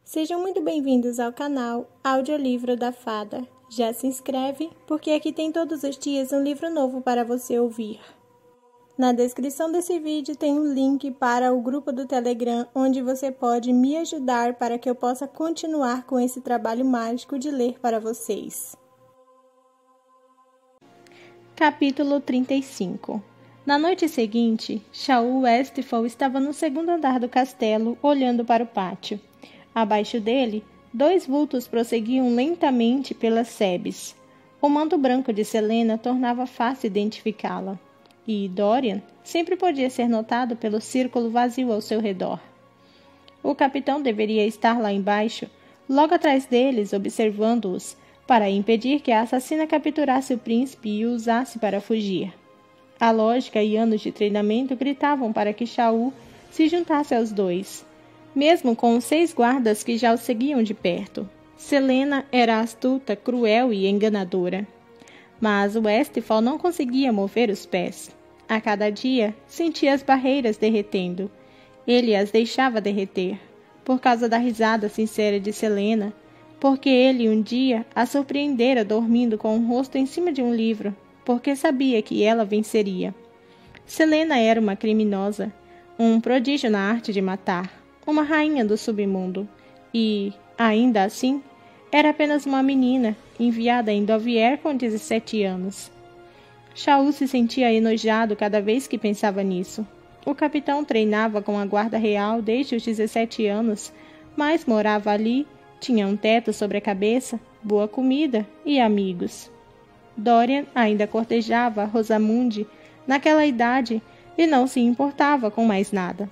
Sejam muito bem-vindos ao canal Audiolivro da Fada. Já se inscreve, porque aqui tem todos os dias um livro novo para você ouvir. Na descrição desse vídeo tem um link para o grupo do Telegram, onde você pode me ajudar para que eu possa continuar com esse trabalho mágico de ler para vocês. Capítulo 35. Na noite seguinte, Shaul Westphal estava no segundo andar do castelo, olhando para o pátio. Abaixo dele, dois vultos prosseguiam lentamente pelas sebes. O manto branco de Selena tornava fácil identificá-la. E Dorian sempre podia ser notado pelo círculo vazio ao seu redor. O capitão deveria estar lá embaixo, logo atrás deles, observando-os, para impedir que a assassina capturasse o príncipe e o usasse para fugir. A lógica e anos de treinamento gritavam para que Shaul se juntasse aos dois, mesmo com os 6 guardas que já o seguiam de perto. Selena era astuta, cruel e enganadora. Mas Westphal não conseguia mover os pés. A cada dia, sentia as barreiras derretendo. Ele as deixava derreter, por causa da risada sincera de Selena, porque ele um dia a surpreendera dormindo com o rosto em cima de um livro, porque sabia que ela venceria. Selena era uma criminosa, um prodígio na arte de matar, uma rainha do submundo, e, ainda assim, era apenas uma menina, enviada em Dovier com 17 anos. Shaul se sentia enojado cada vez que pensava nisso. O capitão treinava com a guarda real desde os 17 anos, mas morava ali, tinha um teto sobre a cabeça, boa comida e amigos. Dorian ainda cortejava Rosamunde naquela idade e não se importava com mais nada.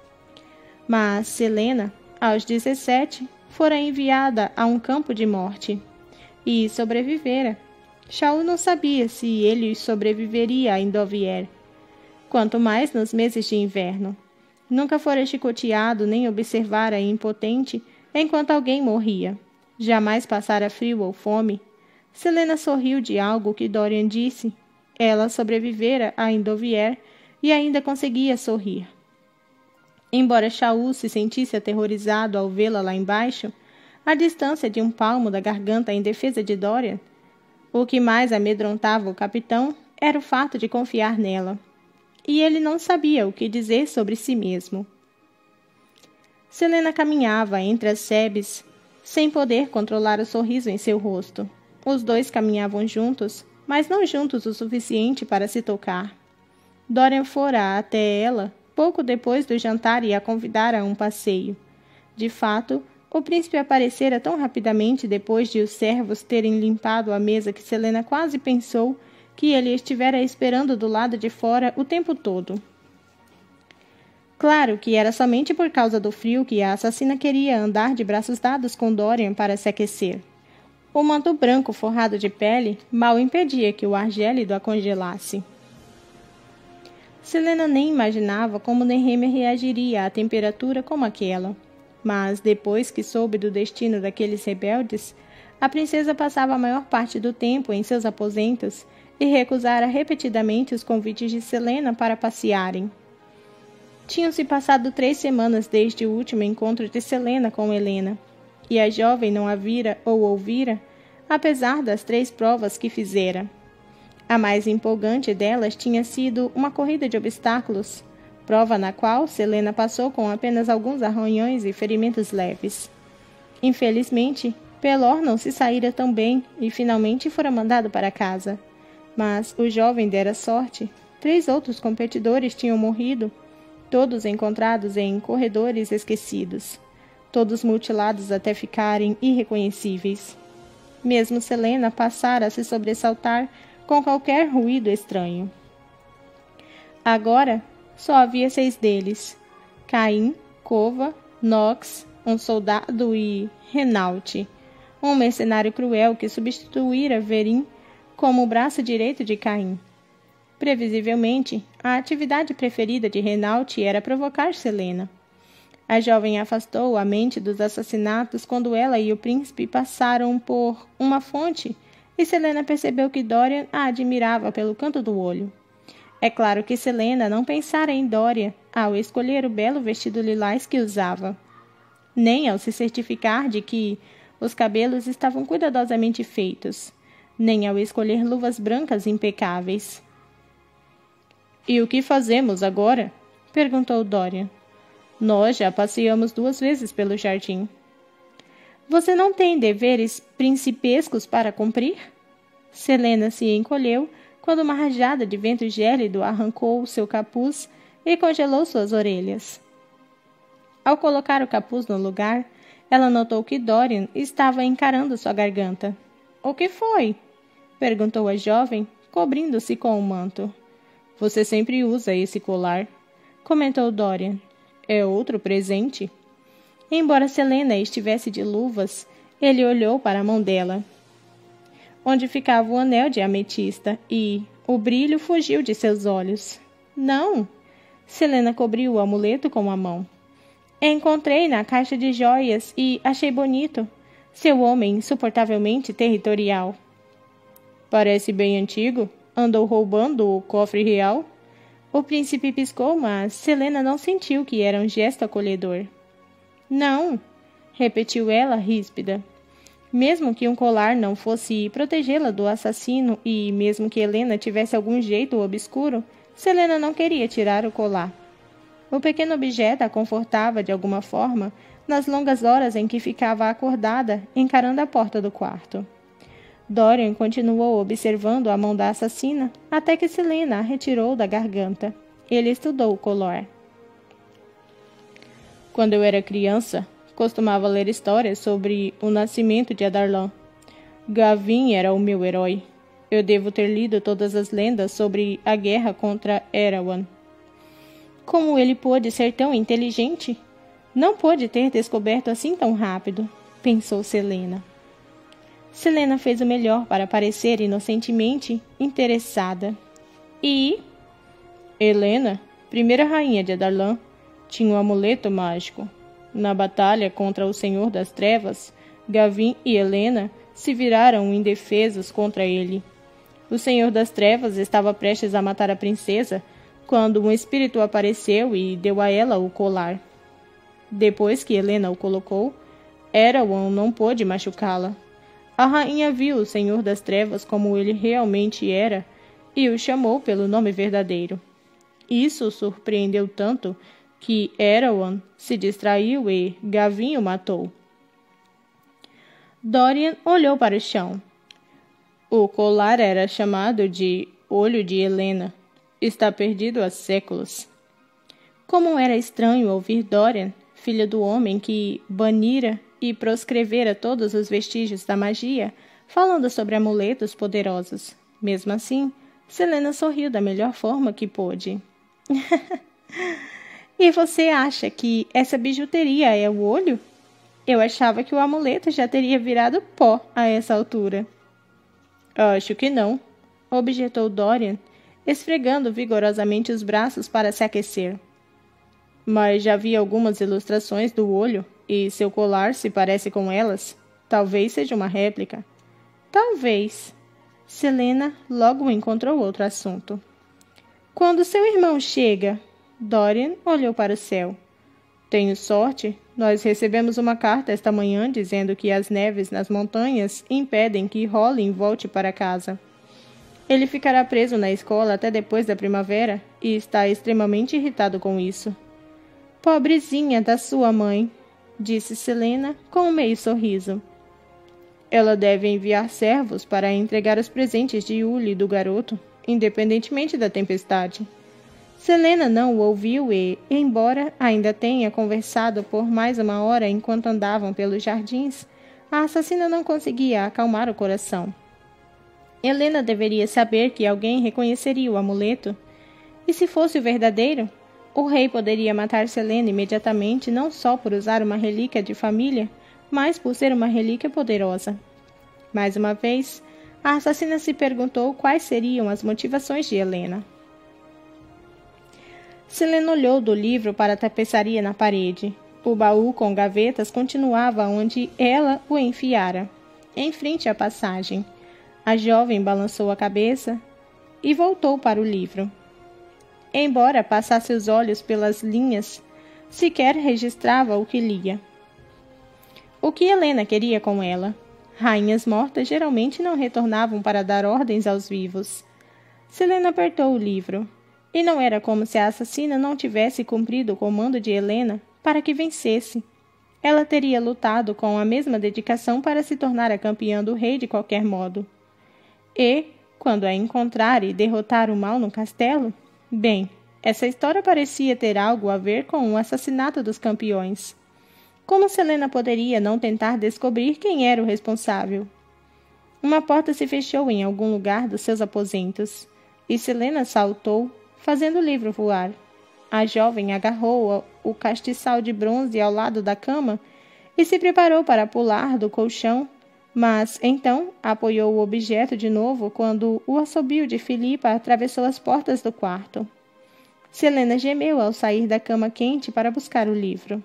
Mas Selena, aos 17, fora enviada a um campo de morte e sobrevivera. Shaul não sabia se ele sobreviveria em Dovier, quanto mais nos meses de inverno. Nunca fora chicoteado nem observara impotente enquanto alguém morria. Jamais passara frio ou fome. Selena sorriu de algo que Dorian disse. Ela sobrevivera a Endovier e ainda conseguia sorrir. Embora Shaul se sentisse aterrorizado ao vê-la lá embaixo, à distância de um palmo da garganta em defesa de Dorian, o que mais amedrontava o capitão era o fato de confiar nela. E ele não sabia o que dizer sobre si mesmo. Selena caminhava entre as sebes, sem poder controlar o sorriso em seu rosto. Os dois caminhavam juntos, mas não juntos o suficiente para se tocar. Dorian fora até ela pouco depois do jantar e a convidara a um passeio. De fato, o príncipe aparecera tão rapidamente depois de os servos terem limpado a mesa que Selena quase pensou que ele estivera esperando do lado de fora o tempo todo. Claro que era somente por causa do frio que a assassina queria andar de braços dados com Dorian para se aquecer. O manto branco forrado de pele mal impedia que o ar gélido a congelasse. Selena nem imaginava como Nehemia reagiria à temperatura como aquela. Mas, depois que soube do destino daqueles rebeldes, a princesa passava a maior parte do tempo em seus aposentos e recusara repetidamente os convites de Selena para passearem. Tinham-se passado 3 semanas desde o último encontro de Selena com Helena, e a jovem não a vira ou ouvira, apesar das 3 provas que fizera. A mais empolgante delas tinha sido uma corrida de obstáculos, prova na qual Selena passou com apenas alguns arranhões e ferimentos leves. Infelizmente, Pelor não se saíra tão bem e finalmente fora mandado para casa. Mas o jovem dera sorte. 3 outros competidores tinham morrido, todos encontrados em corredores esquecidos, todos mutilados até ficarem irreconhecíveis. Mesmo Selena passara a se sobressaltar com qualquer ruído estranho. Agora, só havia 6 deles: Caim, Cova, Nox, um soldado e Renault, um mercenário cruel que substituíra Verin como o braço direito de Caim. Previsivelmente, a atividade preferida de Renault era provocar Selena. A jovem afastou a mente dos assassinatos quando ela e o príncipe passaram por uma fonte e Selena percebeu que Dorian a admirava pelo canto do olho. É claro que Selena não pensara em Dorian ao escolher o belo vestido lilás que usava. nem ao se certificar de que os cabelos estavam cuidadosamente feitos, nem ao escolher luvas brancas impecáveis. "E o que fazemos agora?" perguntou Dorian. "Nós já passeamos 2 vezes pelo jardim." "Você não tem deveres principescos para cumprir?" Selena se encolheu quando uma rajada de vento gélido arrancou seu capuz e congelou suas orelhas. Ao colocar o capuz no lugar, ela notou que Dorian estava encarando sua garganta. "O que foi?" perguntou a jovem, cobrindo-se com o manto. "Você sempre usa esse colar", comentou Dorian. "É outro presente?" Embora Selena estivesse de luvas, ele olhou para a mão dela, onde ficava o anel de ametista, e o brilho fugiu de seus olhos. "Não." Selena cobriu o amuleto com a mão. "Encontrei na caixa de joias e achei bonito. Seu homem insuportavelmente territorial." "Parece bem antigo. Andou roubando o cofre real?" O príncipe piscou, mas Selena não sentiu que era um gesto acolhedor. "Não," repetiu ela, ríspida. Mesmo que um colar não fosse protegê-la do assassino e mesmo que Helena tivesse algum jeito obscuro, Selena não queria tirar o colar. O pequeno objeto a confortava de alguma forma nas longas horas em que ficava acordada, encarando a porta do quarto. Dorian continuou observando a mão da assassina até que Selena a retirou da garganta. Ele estudou o colar. "Quando eu era criança, costumava ler histórias sobre o nascimento de Adarlan. Gavin era o meu herói. Eu devo ter lido todas as lendas sobre a guerra contra Erawan." "Como ele pôde ser tão inteligente? Não pôde ter descoberto assim tão rápido", pensou Selena. Selena fez o melhor para parecer inocentemente interessada. "E?" "Helena, primeira rainha de Adarlan, tinha um amuleto mágico. Na batalha contra o Senhor das Trevas, Gavin e Helena se viraram indefesos contra ele. O Senhor das Trevas estava prestes a matar a princesa quando um espírito apareceu e deu a ela o colar. Depois que Helena o colocou, Erawan não pôde machucá-la. A rainha viu o Senhor das Trevas como ele realmente era e o chamou pelo nome verdadeiro. Isso o surpreendeu tanto que Erawan se distraiu e Gavin o matou." Dorian olhou para o chão. O colar era chamado de Olho de Helena. Está perdido há séculos. Como era estranho ouvir Dorian, filho do homem que banira e proscrevera todos os vestígios da magia, falando sobre amuletos poderosos. Mesmo assim, Selena sorriu da melhor forma que pôde. "E você acha que essa bijuteria é o olho? Eu achava que o amuleto já teria virado pó a essa altura." "Acho que não", objetou Dorian, esfregando vigorosamente os braços para se aquecer. "Mas já vi algumas ilustrações do olho, e seu colar se parece com elas. Talvez seja uma réplica." "Talvez." Selena logo encontrou outro assunto. "Quando seu irmão chega?" Dorian olhou para o céu. "Tenho sorte. Nós recebemos uma carta esta manhã dizendo que as neves nas montanhas impedem que Colin volte para casa. Ele ficará preso na escola até depois da primavera e está extremamente irritado com isso." "Pobrezinha da sua mãe", disse Selena com um meio sorriso. "Ela deve enviar servos para entregar os presentes de Yuli do garoto, independentemente da tempestade." Selena não o ouviu e, embora ainda tenha conversado por mais 1 hora enquanto andavam pelos jardins, a assassina não conseguia acalmar o coração. Helena deveria saber que alguém reconheceria o amuleto. E se fosse o verdadeiro, o rei poderia matar Selena imediatamente não só por usar uma relíquia de família, mas por ser uma relíquia poderosa. Mais uma vez, a assassina se perguntou quais seriam as motivações de Helena. Selena olhou do livro para a tapeçaria na parede. O baú com gavetas continuava onde ela o enfiara, em frente à passagem. A jovem balançou a cabeça e voltou para o livro. Embora passasse os olhos pelas linhas, sequer registrava o que lia. O que Helena queria com ela? Rainhas mortas geralmente não retornavam para dar ordens aos vivos. Selena apertou o livro. E não era como se a assassina não tivesse cumprido o comando de Helena para que vencesse. Ela teria lutado com a mesma dedicação para se tornar a campeã do rei de qualquer modo. E, quando a encontrar e derrotar o mal no castelo, bem, essa história parecia ter algo a ver com o assassinato dos campeões. Como Selena poderia não tentar descobrir quem era o responsável? Uma porta se fechou em algum lugar dos seus aposentos, e Selena saltou, fazendo o livro voar. A jovem agarrou o castiçal de bronze ao lado da cama e se preparou para pular do colchão, mas então apoiou o objeto de novo quando o assobio de Filipa atravessou as portas do quarto. Selena gemeu ao sair da cama quente para buscar o livro.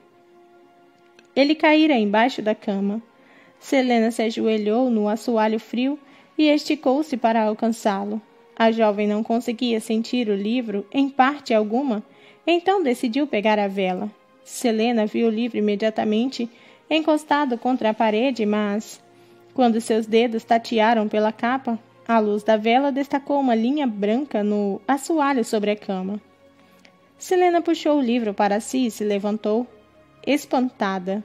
Ele caíra embaixo da cama. Selena se ajoelhou no assoalho frio e esticou-se para alcançá-lo. A jovem não conseguia sentir o livro em parte alguma, então decidiu pegar a vela. Selena viu o livro imediatamente, encostado contra a parede, mas, quando seus dedos tatearam pela capa, a luz da vela destacou uma linha branca no assoalho sobre a cama. Selena puxou o livro para si e se levantou, espantada.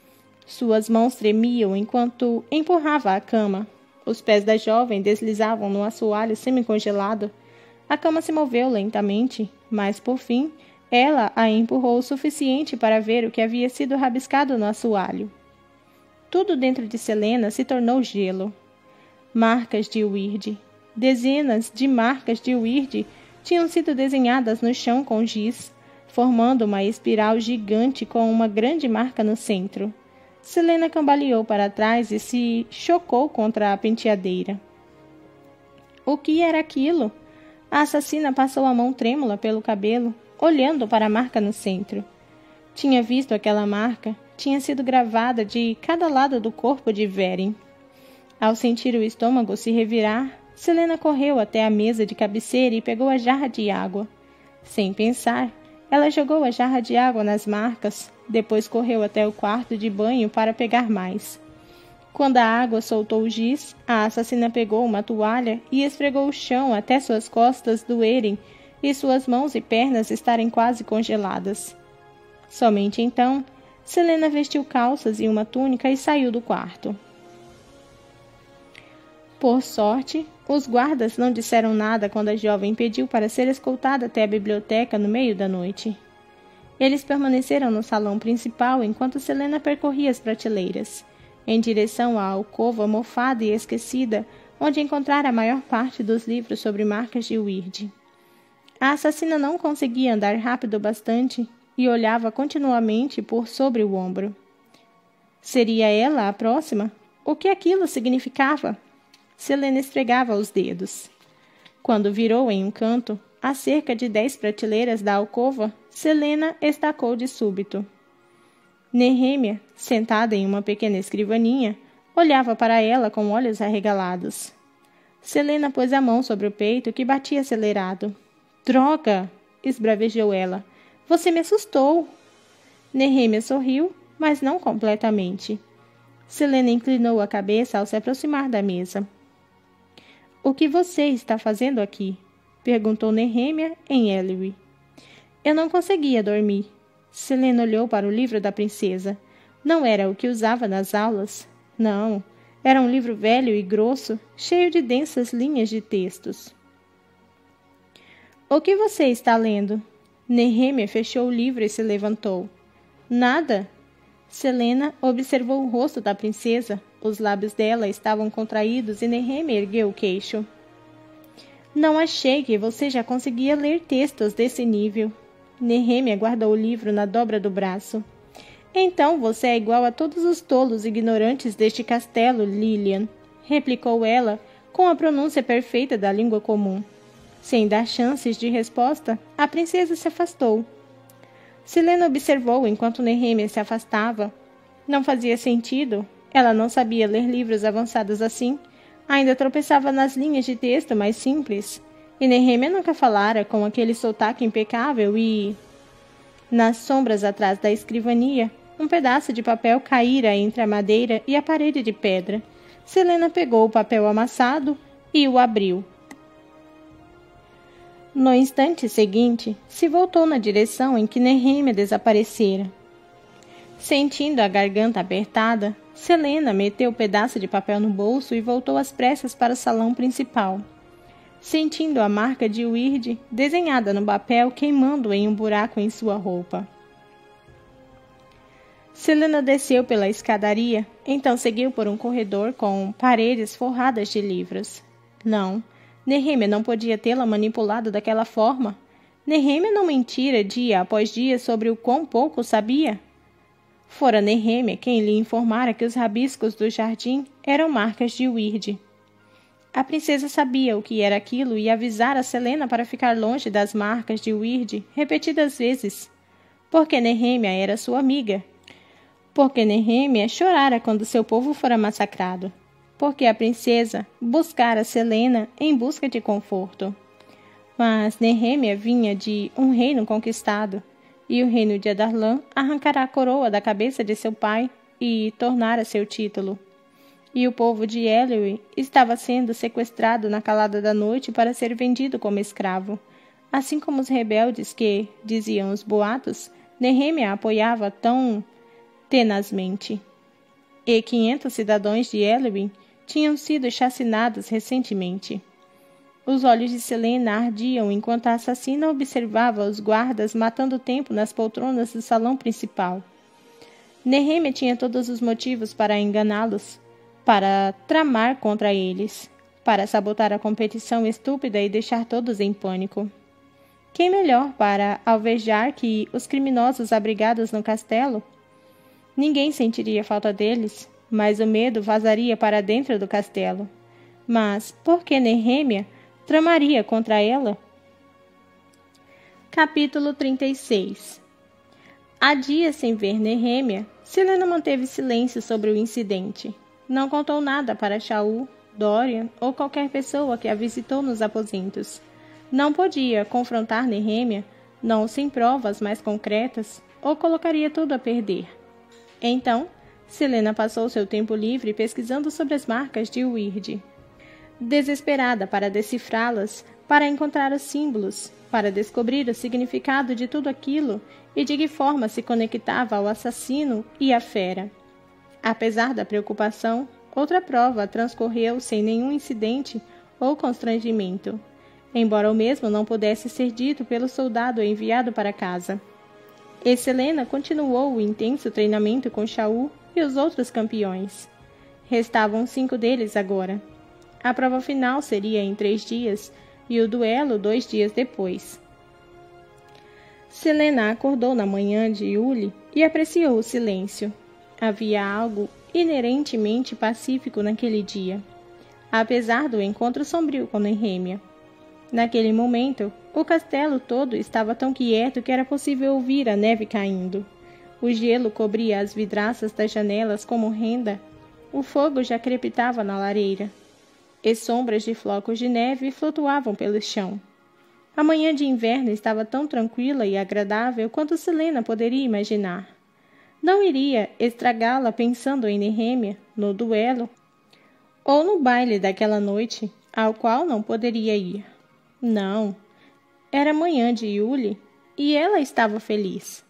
Suas mãos tremiam enquanto empurrava a cama. Os pés da jovem deslizavam no assoalho semi-congelado. A cama se moveu lentamente, mas, por fim, ela a empurrou o suficiente para ver o que havia sido rabiscado no assoalho. Tudo dentro de Selena se tornou gelo. Marcas de Wyrd. Dezenas de marcas de Wyrd tinham sido desenhadas no chão com giz, formando uma espiral gigante com uma grande marca no centro. Selena cambaleou para trás e se chocou contra a penteadeira. O que era aquilo? A assassina passou a mão trêmula pelo cabelo, olhando para a marca no centro. Tinha visto aquela marca, tinha sido gravada de cada lado do corpo de Verin. Ao sentir o estômago se revirar, Selena correu até a mesa de cabeceira e pegou a jarra de água. Sem pensar, ela jogou a jarra de água nas marcas, depois correu até o quarto de banho para pegar mais. Quando a água soltou o giz, a assassina pegou uma toalha e esfregou o chão até suas costas doerem e suas mãos e pernas estarem quase congeladas. Somente então, Selena vestiu calças e uma túnica e saiu do quarto. Por sorte, os guardas não disseram nada quando a jovem pediu para ser escoltada até a biblioteca no meio da noite. Eles permaneceram no salão principal enquanto Selena percorria as prateleiras, em direção à alcova mofada e esquecida, onde encontrara a maior parte dos livros sobre marcas de Wyrd. A assassina não conseguia andar rápido bastante e olhava continuamente por sobre o ombro. Seria ela a próxima? O que aquilo significava? Selena esfregava os dedos. Quando virou em um canto, a cerca de 10 prateleiras da alcova, Selena estacou de súbito. Nehemia, sentada em uma pequena escrivaninha, olhava para ela com olhos arregalados. Selena pôs a mão sobre o peito que batia acelerado. — Droga! Esbravejou ela. — Você me assustou! Nehemia sorriu, mas não completamente. Selena inclinou a cabeça ao se aproximar da mesa. — O que você está fazendo aqui? Perguntou Nehemia em Ellery. Eu não conseguia dormir. Selena olhou para o livro da princesa. Não era o que usava nas aulas. Não, era um livro velho e grosso, cheio de densas linhas de textos. O que você está lendo? Nehemia fechou o livro e se levantou. Nada. Selena observou o rosto da princesa. Os lábios dela estavam contraídos e Nehemia ergueu o queixo. Não achei que você já conseguia ler textos desse nível. Nehemia guardou o livro na dobra do braço. Então você é igual a todos os tolos ignorantes deste castelo, Lilian, replicou ela com a pronúncia perfeita da língua comum. Sem dar chances de resposta, a princesa se afastou. Selena observou enquanto Nehemia se afastava. Não fazia sentido. Ela não sabia ler livros avançados assim. Ainda tropeçava nas linhas de texto mais simples. E Nehemia nunca falara com aquele sotaque impecável e... Nas sombras atrás da escrivania, um pedaço de papel caíra entre a madeira e a parede de pedra. Selena pegou o papel amassado e o abriu. No instante seguinte, se voltou na direção em que Nehemia desaparecera. Sentindo a garganta apertada, Selena meteu o pedaço de papel no bolso e voltou às pressas para o salão principal. Sentindo a marca de Weird desenhada no papel queimando em um buraco em sua roupa. Selena desceu pela escadaria, então seguiu por um corredor com paredes forradas de livros. Não, Nehemia não podia tê-la manipulado daquela forma. Nehemia não mentira dia após dia sobre o quão pouco sabia. Fora Nehemia quem lhe informara que os rabiscos do jardim eram marcas de Weird. A princesa sabia o que era aquilo e avisara Selena para ficar longe das marcas de Weird repetidas vezes. Porque Nehemia era sua amiga. Porque Nehemia chorara quando seu povo fora massacrado. Porque a princesa buscara Selena em busca de conforto. Mas Nehemia vinha de um reino conquistado, e o reino de Adarlan arrancara a coroa da cabeça de seu pai e tornara seu título. E o povo de Elwë estava sendo sequestrado na calada da noite para ser vendido como escravo. Assim como os rebeldes que, diziam os boatos, Nehemia apoiava tão tenazmente. E 500 cidadãos de Elwë tinham sido chacinados recentemente. Os olhos de Selena ardiam enquanto a assassina observava os guardas matando tempo nas poltronas do salão principal. Nehemia tinha todos os motivos para enganá-los, para tramar contra eles, para sabotar a competição estúpida e deixar todos em pânico. Quem melhor para alvejar que os criminosos abrigados no castelo? Ninguém sentiria falta deles, mas o medo vazaria para dentro do castelo. Mas por que Nehemia tramaria contra ela? Capítulo 36. Há dias sem ver Nehemia, Selena manteve silêncio sobre o incidente. Não contou nada para Shaul, Dorian ou qualquer pessoa que a visitou nos aposentos. Não podia confrontar Nehemia, não sem provas mais concretas, ou colocaria tudo a perder. Então, Selena passou seu tempo livre pesquisando sobre as marcas de Weird. Desesperada para decifrá-las, para encontrar os símbolos, para descobrir o significado de tudo aquilo e de que forma se conectava ao assassino e à fera. Apesar da preocupação, outra prova transcorreu sem nenhum incidente ou constrangimento, embora o mesmo não pudesse ser dito pelo soldado enviado para casa. E Selena continuou o intenso treinamento com Shaul e os outros campeões. Restavam 5 deles agora. A prova final seria em 3 dias e o duelo 2 dias depois. Selena acordou na manhã de Yuli e apreciou o silêncio. Havia algo inerentemente pacífico naquele dia, apesar do encontro sombrio com Nehemia. Naquele momento, o castelo todo estava tão quieto que era possível ouvir a neve caindo. O gelo cobria as vidraças das janelas como renda. O fogo já crepitava na lareira. E sombras de flocos de neve flutuavam pelo chão. A manhã de inverno estava tão tranquila e agradável quanto Selena poderia imaginar. Não iria estragá-la pensando em Nehemia, no duelo, ou no baile daquela noite, ao qual não poderia ir. Não, era manhã de Yuli e ela estava feliz.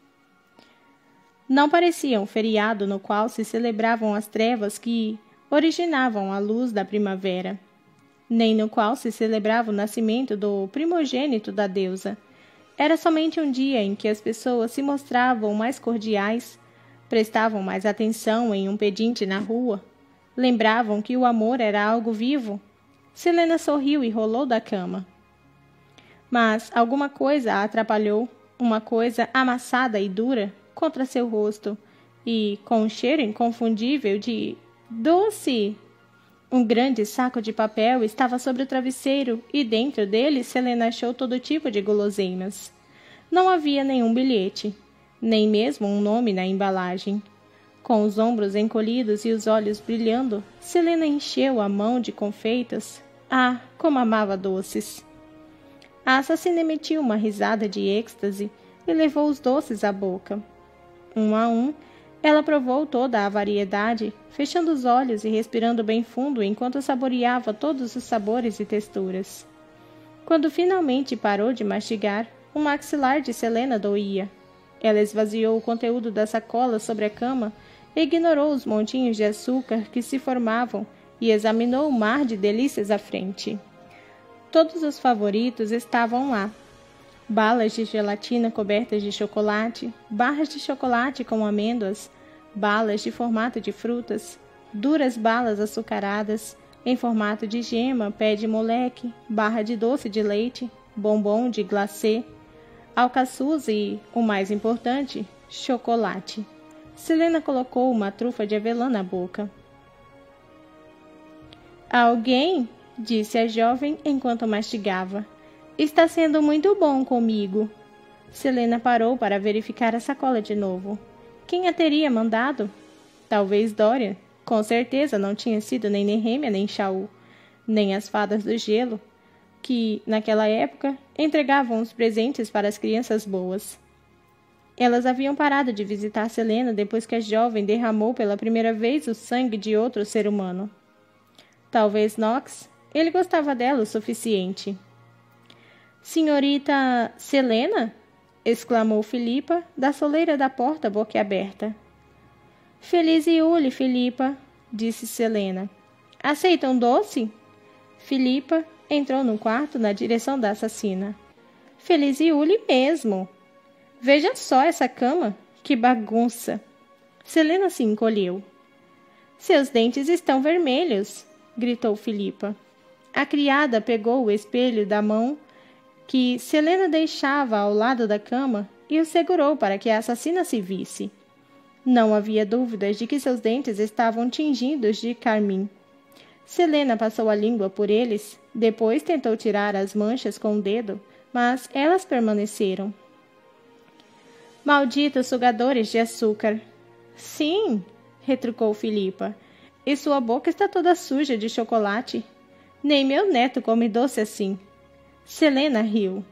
Não parecia um feriado no qual se celebravam as trevas que originavam a luz da primavera, nem no qual se celebrava o nascimento do primogênito da deusa. Era somente um dia em que as pessoas se mostravam mais cordiais, prestavam mais atenção em um pedinte na rua, lembravam que o amor era algo vivo. Selena sorriu e rolou da cama. Mas alguma coisa a atrapalhou, uma coisa amassada e dura, contra seu rosto, e com um cheiro inconfundível de doce. Um grande saco de papel estava sobre o travesseiro e dentro dele Selena achou todo tipo de guloseimas. Não havia nenhum bilhete, nem mesmo um nome na embalagem. Com os ombros encolhidos e os olhos brilhando, Selena encheu a mão de confeitas. Ah, como amava doces! A assassina emitiu uma risada de êxtase e levou os doces à boca. Um a um, ela provou toda a variedade, fechando os olhos e respirando bem fundo enquanto saboreava todos os sabores e texturas. Quando finalmente parou de mastigar, o maxilar de Selena doía. Ela esvaziou o conteúdo da sacola sobre a cama, ignorou os montinhos de açúcar que se formavam e examinou o mar de delícias à frente. Todos os favoritos estavam lá. Balas de gelatina cobertas de chocolate, barras de chocolate com amêndoas, balas de formato de frutas, duras balas açucaradas, em formato de gema, pé de moleque, barra de doce de leite, bombom de glacê, alcaçuz e, o mais importante, chocolate. Selena colocou uma trufa de avelã na boca. Alguém, disse a jovem enquanto mastigava, está sendo muito bom comigo. Selena parou para verificar a sacola de novo. Quem a teria mandado? Talvez Dorian. Com certeza não tinha sido nem Nehemia nem Shaul, nem as fadas do gelo, que, naquela época, entregavam os presentes para as crianças boas. Elas haviam parado de visitar Selena depois que a jovem derramou pela primeira vez o sangue de outro ser humano. Talvez Knox. Ele gostava dela o suficiente. Senhorita Selena? Exclamou Filipa, da soleira da porta boquiaberta. Feliz Iule, Filipa, disse Selena. Aceita um doce? Filipa entrou no quarto na direção da assassina. Feliz Iule mesmo. Veja só essa cama, que bagunça. Selena se encolheu. Seus dentes estão vermelhos, gritou Filipa. A criada pegou o espelho da mão que Selena deixava ao lado da cama e o segurou para que a assassina se visse. Não havia dúvidas de que seus dentes estavam tingidos de carmim. Selena passou a língua por eles, depois tentou tirar as manchas com o dedo, mas elas permaneceram. Malditos sugadores de açúcar! Sim, retrucou Filipa, e sua boca está toda suja de chocolate. Nem meu neto come doce assim. Selena riu.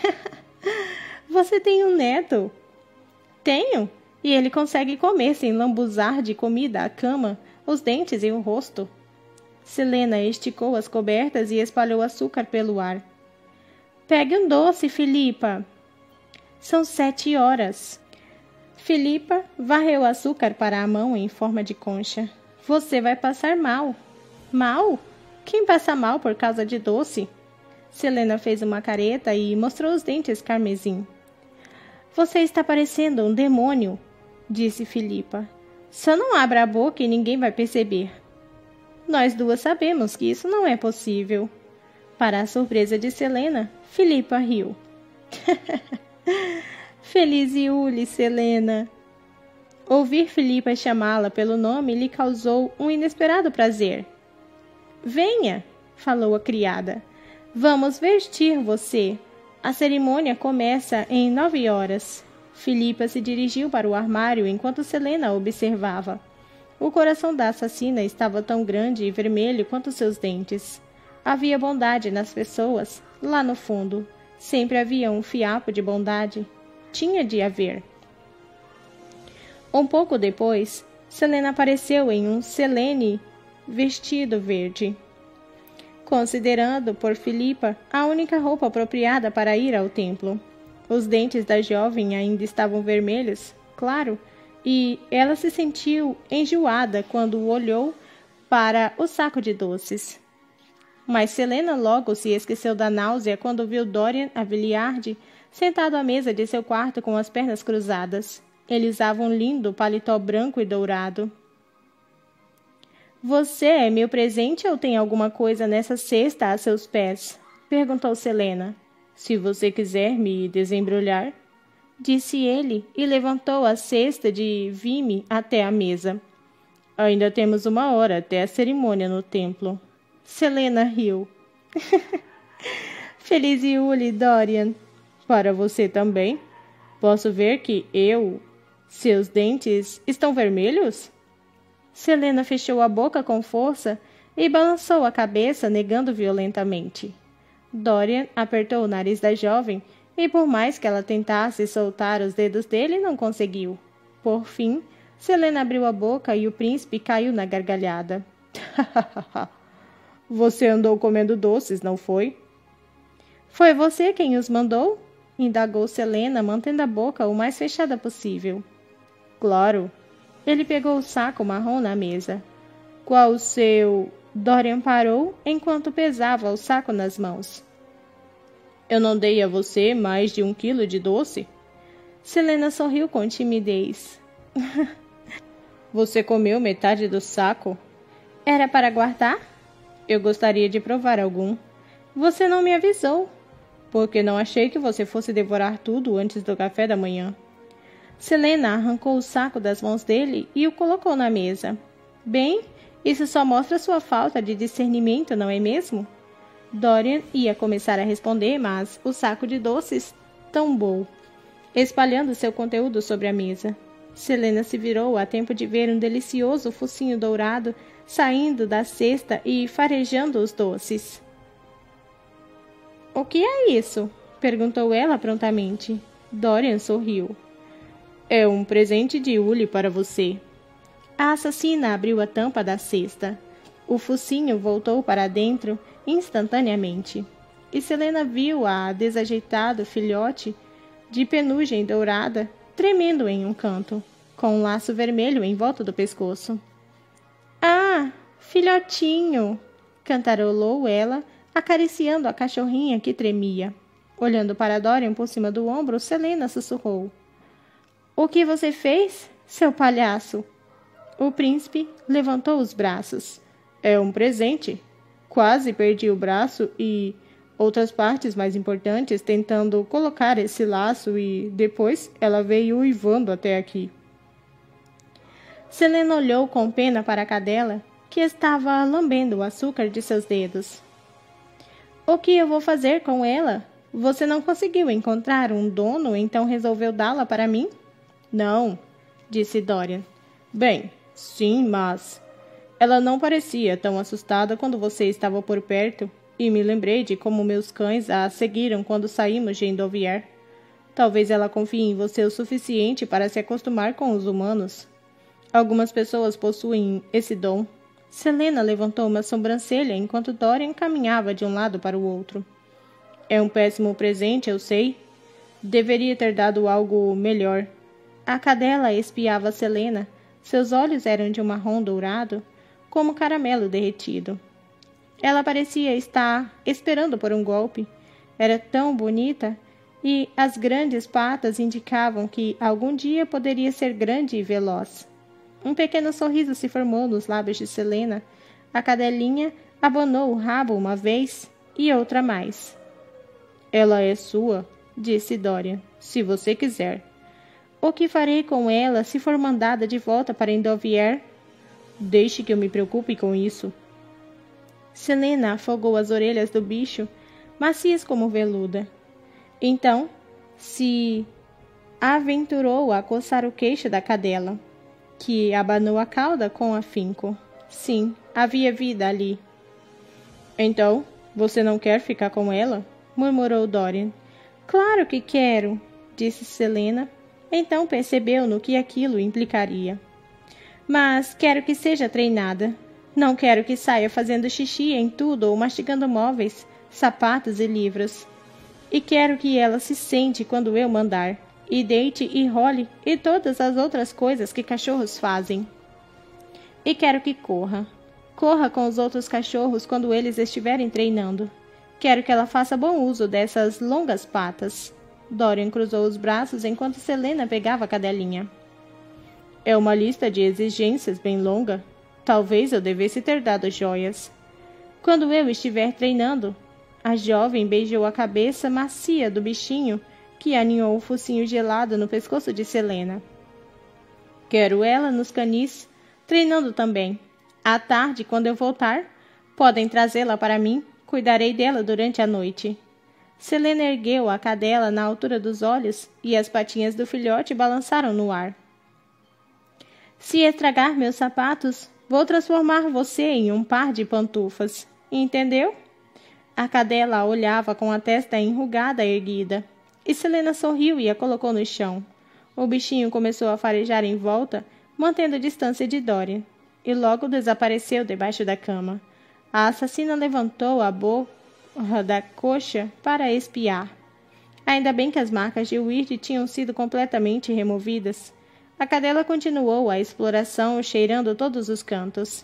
Você tem um neto? Tenho, e ele consegue comer sem lambuzar de comida a cama, os dentes e o rosto. Selena esticou as cobertas e espalhou açúcar pelo ar. Pegue um doce, Filipa. São 7 horas. Filipa varreu açúcar para a mão em forma de concha. Você vai passar mal. Mal? Quem passa mal por causa de doce? Selena fez uma careta e mostrou os dentes carmesim. Você está parecendo um demônio, disse Filipa. Só não abra a boca e ninguém vai perceber. Nós duas sabemos que isso não é possível. Para a surpresa de Selena, Filipa riu. Feliz Iule, Selena. Ouvir Filipa chamá-la pelo nome lhe causou um inesperado prazer. Venha, falou a criada. Vamos vestir você. A cerimônia começa em 9 horas. Filipa se dirigiu para o armário enquanto Selena observava. O coração da assassina estava tão grande e vermelho quanto seus dentes. Havia bondade nas pessoas, lá no fundo. Sempre havia um fiapo de bondade. Tinha de haver. Um pouco depois, Selena apareceu em um Selene vestido verde. Considerando por Filipa a única roupa apropriada para ir ao templo. Os dentes da jovem ainda estavam vermelhos, claro, e ela se sentiu enjoada quando olhou para o saco de doces. Mas Selena logo se esqueceu da náusea quando viu Dorian Aviliardi sentado à mesa de seu quarto com as pernas cruzadas. Ele usava um lindo paletó branco e dourado. Você é meu presente ou tem alguma coisa nessa cesta a seus pés? Perguntou Selena. Se você quiser me desembrulhar, disse ele e levantou a cesta de vime até a mesa. Ainda temos 1 hora até a cerimônia no templo. Selena riu. Feliz Iule, Dorian. Para você também. Posso ver que seus dentes estão vermelhos? Selena fechou a boca com força e balançou a cabeça, negando violentamente. Dorian apertou o nariz da jovem e, por mais que ela tentasse soltar os dedos dele, não conseguiu. Por fim, Selena abriu a boca e o príncipe caiu na gargalhada. Você andou comendo doces, não foi? Foi você quem os mandou? Indagou Selena, mantendo a boca o mais fechada possível. Claro. Ele pegou o saco marrom na mesa. Qual o seu... Dorian parou enquanto pesava o saco nas mãos. Eu não dei a você mais de 1 quilo de doce? Selena sorriu com timidez. Você comeu metade do saco? Era para guardar? Eu gostaria de provar algum. Você não me avisou. Porque não achei que você fosse devorar tudo antes do café da manhã. Selena arrancou o saco das mãos dele e o colocou na mesa. Bem, isso só mostra sua falta de discernimento, não é mesmo? Dorian ia começar a responder, mas o saco de doces tombou, espalhando seu conteúdo sobre a mesa. Selena se virou a tempo de ver um delicioso focinho dourado saindo da cesta e farejando os doces. O que é isso? Perguntou ela prontamente. Dorian sorriu. É um presente de Uli para você. A assassina abriu a tampa da cesta. O focinho voltou para dentro instantaneamente. E Selena viu a desajeitado filhote de penugem dourada tremendo em um canto, com um laço vermelho em volta do pescoço. Ah, filhotinho! Cantarolou ela, acariciando a cachorrinha que tremia. Olhando para Dorian por cima do ombro, Selena sussurrou. O que você fez, seu palhaço? O príncipe levantou os braços. É um presente. Quase perdi o braço e outras partes mais importantes tentando colocar esse laço e depois ela veio uivando até aqui. Selena olhou com pena para a cadela, que estava lambendo o açúcar de seus dedos. O que eu vou fazer com ela? Você não conseguiu encontrar um dono, então resolveu dá-la para mim? Não, disse Dorian. Bem, sim, mas... Ela não parecia tão assustada quando você estava por perto, e me lembrei de como meus cães a seguiram quando saímos de Endovier. Talvez ela confie em você o suficiente para se acostumar com os humanos. Algumas pessoas possuem esse dom. Selena levantou uma sobrancelha enquanto Dorian caminhava de um lado para o outro. É um péssimo presente, eu sei. Deveria ter dado algo melhor. A cadela espiava Selena. Seus olhos eram de um marrom dourado, como caramelo derretido. Ela parecia estar esperando por um golpe. Era tão bonita, e as grandes patas indicavam que algum dia poderia ser grande e veloz. Um pequeno sorriso se formou nos lábios de Selena. A cadelinha abanou o rabo uma vez e outra mais. Ela é sua, disse Dorian, se você quiser. O que farei com ela se for mandada de volta para Endovier? Deixe que eu me preocupe com isso. Selena afogou as orelhas do bicho, macias como veluda. Então, se aventurou a coçar o queixo da cadela, que abanou a cauda com afinco. Sim, havia vida ali. Então, você não quer ficar com ela? Murmurou Dorian. Claro que quero, disse Selena. Então percebeu no que aquilo implicaria. Mas quero que seja treinada. Não quero que saia fazendo xixi em tudo ou mastigando móveis, sapatos e livros. E quero que ela se sente quando eu mandar, e deite e role e todas as outras coisas que cachorros fazem. E quero que corra. Corra com os outros cachorros quando eles estiverem treinando. Quero que ela faça bom uso dessas longas patas. Dorian cruzou os braços enquanto Selena pegava a cadelinha. É uma lista de exigências bem longa. Talvez eu devesse ter dado joias. Quando eu estiver treinando, a jovem beijou a cabeça macia do bichinho que aninhou o focinho gelado no pescoço de Selena. Quero ela nos canis, treinando também. À tarde, quando eu voltar, podem trazê-la para mim. Cuidarei dela durante a noite. Selena ergueu a cadela na altura dos olhos e as patinhas do filhote balançaram no ar. Se estragar meus sapatos, vou transformar você em um par de pantufas. Entendeu? A cadela a olhava com a testa enrugada erguida. E Selena sorriu e a colocou no chão. O bichinho começou a farejar em volta, mantendo distância de Dorian, e logo desapareceu debaixo da cama. A assassina levantou a borra da coxa para espiar. Ainda bem que as marcas de Weird tinham sido completamente removidas. A cadela continuou a exploração, cheirando todos os cantos.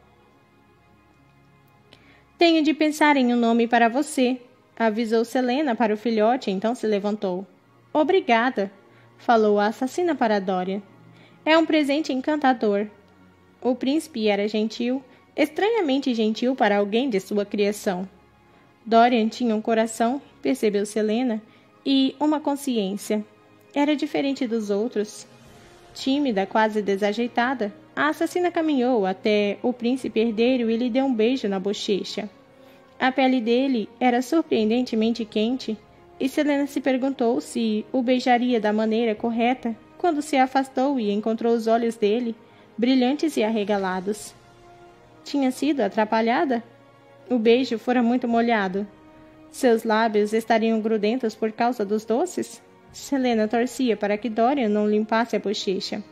Tenho de pensar em um nome para você, avisou Selena para o filhote, então se levantou. Obrigada, falou a assassina para Dorian. É um presente encantador. O príncipe era gentil, estranhamente gentil para alguém de sua criação. Dorian tinha um coração, percebeu Selena, e uma consciência. Era diferente dos outros. Tímida, quase desajeitada, a assassina caminhou até o príncipe herdeiro e lhe deu um beijo na bochecha. A pele dele era surpreendentemente quente, e Selena se perguntou se o beijaria da maneira correta quando se afastou e encontrou os olhos dele, brilhantes e arregalados. Tinha sido atrapalhada? O beijo fora muito molhado. Seus lábios estariam grudentos por causa dos doces? Selena torcia para que Dorian não limpasse a bochecha.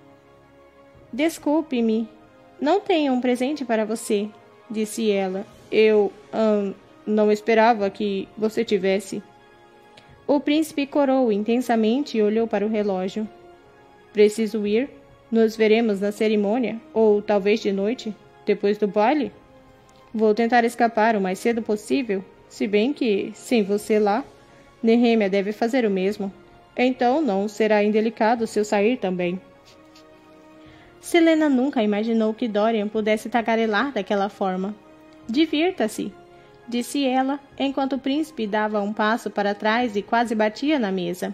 Desculpe-me. Não tenho um presente para você, disse ela. Eu não esperava que você tivesse. O príncipe corou intensamente e olhou para o relógio. Preciso ir? Nos veremos na cerimônia, ou talvez de noite, depois do baile? Vou tentar escapar o mais cedo possível, se bem que, sem você lá, Nehemia deve fazer o mesmo. Então não será indelicado se eu sair também. Selena nunca imaginou que Dorian pudesse tagarelar daquela forma. Divirta-se, disse ela, enquanto o príncipe dava um passo para trás e quase batia na mesa.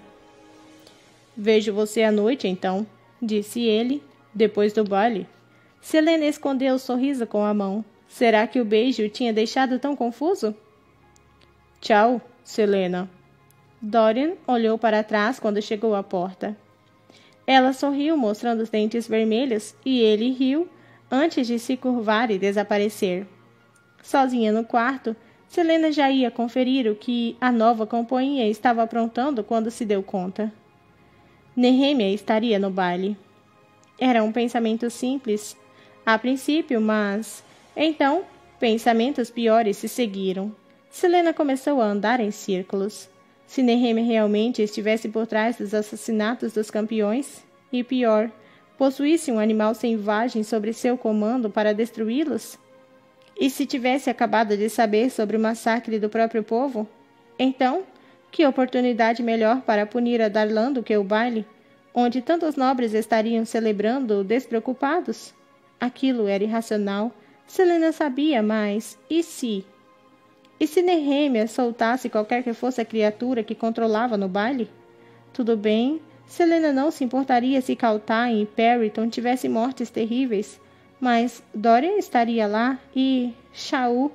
Vejo você à noite, então, disse ele, depois do baile. Selena escondeu o sorriso com a mão. Será que o beijo o tinha deixado tão confuso? Tchau, Selena. Dorian olhou para trás quando chegou à porta. Ela sorriu, mostrando os dentes vermelhos, e ele riu antes de se curvar e desaparecer. Sozinha no quarto, Selena já ia conferir o que a nova companhia estava aprontando quando se deu conta. Nehemia estaria no baile. Era um pensamento simples, a princípio, mas... Então, pensamentos piores se seguiram. Selena começou a andar em círculos. Se Nehemia realmente estivesse por trás dos assassinatos dos campeões, e pior, possuísse um animal selvagem sobre seu comando para destruí-los? E se tivesse acabado de saber sobre o massacre do próprio povo? Então, que oportunidade melhor para punir a Darlan do que o baile, onde tantos nobres estariam celebrando despreocupados? Aquilo era irracional. Selena sabia, mas e se? E se Nehemia soltasse qualquer que fosse a criatura que controlava no baile? Tudo bem, Selena não se importaria se Kaltain e Perryton tivessem mortes terríveis, mas Dorian estaria lá e Shaul.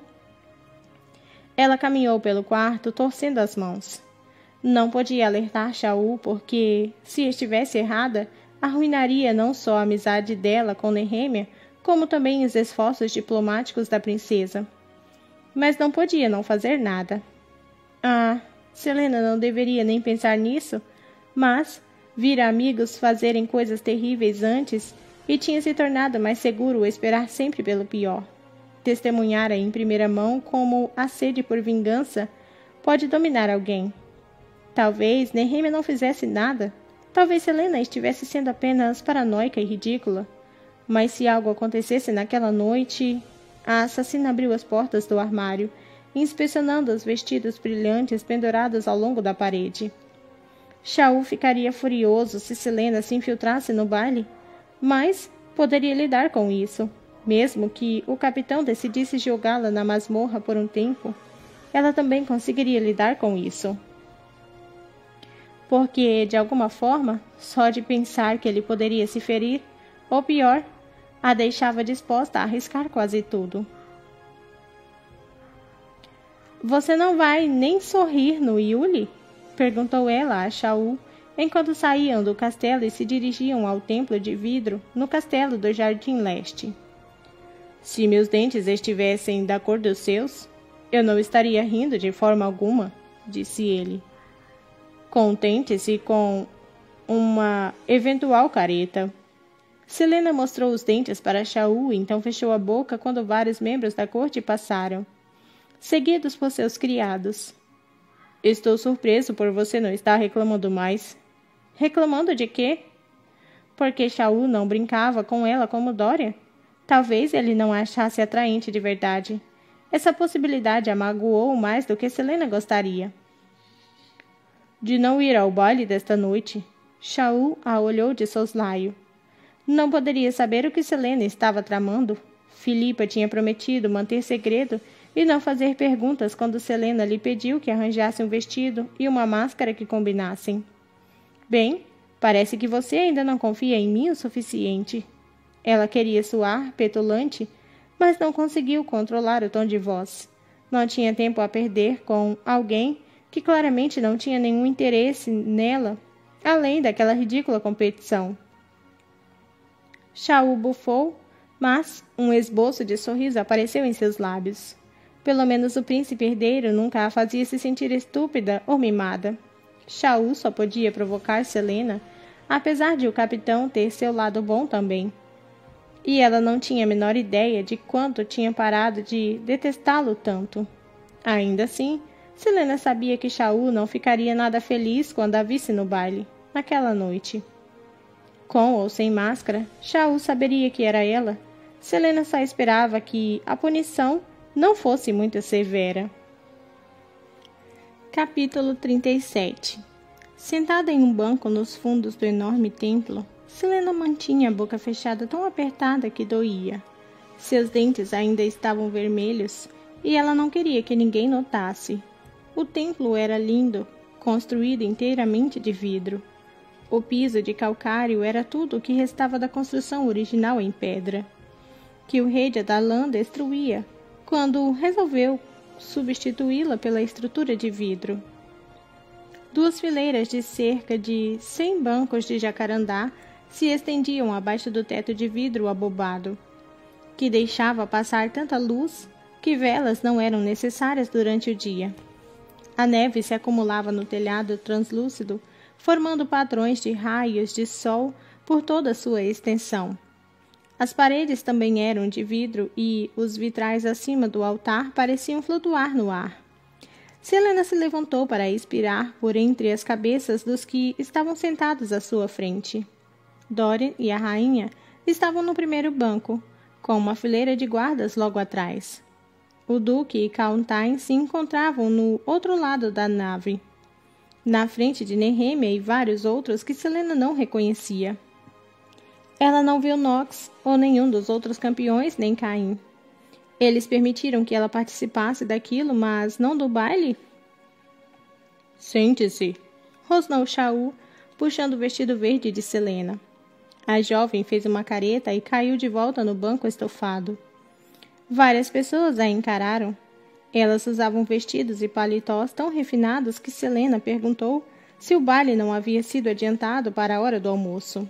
Ela caminhou pelo quarto, torcendo as mãos. Não podia alertar Shaul porque, se estivesse errada, arruinaria não só a amizade dela com Nehemia, como também os esforços diplomáticos da princesa. Mas não podia não fazer nada. Selena não deveria nem pensar nisso, mas vira amigos fazerem coisas terríveis antes e tinha se tornado mais seguro esperar sempre pelo pior. Testemunhara em primeira mão como a sede por vingança pode dominar alguém. Talvez Nehemia não fizesse nada. Talvez Selena estivesse sendo apenas paranoica e ridícula. Mas se algo acontecesse naquela noite... A assassina abriu as portas do armário, inspecionando os vestidos brilhantes pendurados ao longo da parede. Shaul ficaria furioso se Selena se infiltrasse no baile, mas poderia lidar com isso. Mesmo que o capitão decidisse jogá-la na masmorra por um tempo, ela também conseguiria lidar com isso. Porque, de alguma forma, só de pensar que ele poderia se ferir, ou pior, a deixava disposta a arriscar quase tudo. Você não vai nem sorrir no Yuli? Perguntou ela a Shaul, enquanto saíam do castelo e se dirigiam ao templo de vidro no castelo do Jardim Leste. Se meus dentes estivessem da cor dos seus, eu não estaria rindo de forma alguma, disse ele. Contente-se com uma eventual careta. Selena mostrou os dentes para Shaul e então fechou a boca quando vários membros da corte passaram, seguidos por seus criados. Estou surpreso por você não estar reclamando mais. Reclamando de quê? Porque Shaul não brincava com ela como Dória? Talvez ele não a achasse atraente de verdade. Essa possibilidade a magoou mais do que Selena gostaria. De não ir ao baile desta noite, Shaul a olhou de soslaio. Não poderia saber o que Selena estava tramando. Filipa tinha prometido manter segredo e não fazer perguntas quando Selena lhe pediu que arranjasse um vestido e uma máscara que combinassem. Bem, parece que você ainda não confia em mim o suficiente. Ela queria soar petulante, mas não conseguiu controlar o tom de voz. Não tinha tempo a perder com alguém que claramente não tinha nenhum interesse nela, além daquela ridícula competição. Shaul bufou, mas um esboço de sorriso apareceu em seus lábios. Pelo menos o príncipe herdeiro nunca a fazia se sentir estúpida ou mimada. Shaul só podia provocar Selena, apesar de o capitão ter seu lado bom também. E ela não tinha a menor ideia de quanto tinha parado de detestá-lo tanto. Ainda assim, Selena sabia que Shaul não ficaria nada feliz quando a visse no baile, naquela noite. Com ou sem máscara, Shaul saberia que era ela. Selena só esperava que a punição não fosse muito severa. Capítulo 37. Sentada em um banco nos fundos do enorme templo, Selena mantinha a boca fechada tão apertada que doía. Seus dentes ainda estavam vermelhos e ela não queria que ninguém notasse. O templo era lindo, construído inteiramente de vidro. O piso de calcário era tudo o que restava da construção original em pedra, que o rei de Adalan destruía quando resolveu substituí-la pela estrutura de vidro. 2 fileiras de cerca de 100 bancos de jacarandá se estendiam abaixo do teto de vidro abobado, que deixava passar tanta luz que velas não eram necessárias durante o dia. A neve se acumulava no telhado translúcido, formando padrões de raios de sol por toda a sua extensão. As paredes também eram de vidro e os vitrais acima do altar pareciam flutuar no ar. Selena se levantou para expirar por entre as cabeças dos que estavam sentados à sua frente. Dorian e a rainha estavam no primeiro banco, com uma fileira de guardas logo atrás. O duque e Cauntain se encontravam no outro lado da nave, na frente de Nehemia e vários outros que Selena não reconhecia. Ela não viu Nox ou nenhum dos outros campeões, nem Caim. Eles permitiram que ela participasse daquilo, mas não do baile? Sente-se, rosnou Shaul, puxando o vestido verde de Selena. A jovem fez uma careta e caiu de volta no banco estofado. Várias pessoas a encararam. Elas usavam vestidos e paletós tão refinados que Selena perguntou se o baile não havia sido adiantado para a hora do almoço.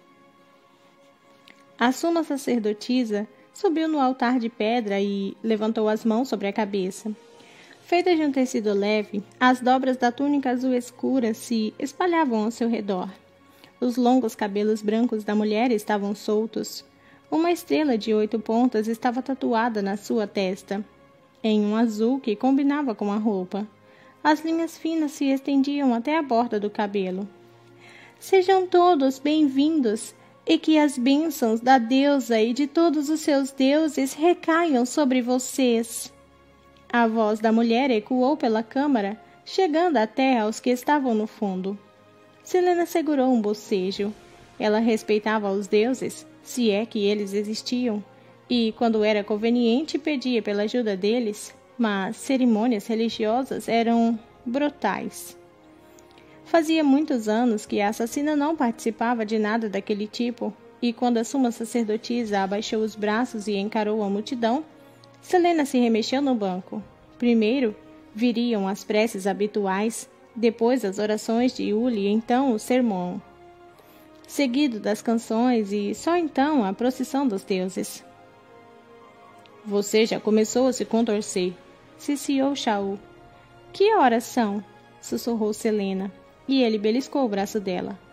A suma sacerdotisa subiu no altar de pedra e levantou as mãos sobre a cabeça. Feitas de um tecido leve, as dobras da túnica azul escura se espalhavam ao seu redor. Os longos cabelos brancos da mulher estavam soltos. Uma estrela de 8 pontas estava tatuada na sua testa, em um azul que combinava com a roupa. As linhas finas se estendiam até a borda do cabelo. Sejam todos bem-vindos, e que as bênçãos da deusa e de todos os seus deuses recaiam sobre vocês. A voz da mulher ecoou pela câmara, chegando até aos que estavam no fundo. Selena segurou um bocejo. Ela respeitava os deuses, se é que eles existiam, e, quando era conveniente, pedia pela ajuda deles, mas cerimônias religiosas eram brutais. Fazia muitos anos que a assassina não participava de nada daquele tipo, e quando a suma sacerdotisa abaixou os braços e encarou a multidão, Selena se remexeu no banco. Primeiro viriam as preces habituais, depois as orações de Uli e então o sermão, seguido das canções e só então a procissão dos deuses. Você já começou a se contorcer, ciciou Shaul. Que horas são? Sussurrou Selena, e ele beliscou o braço dela.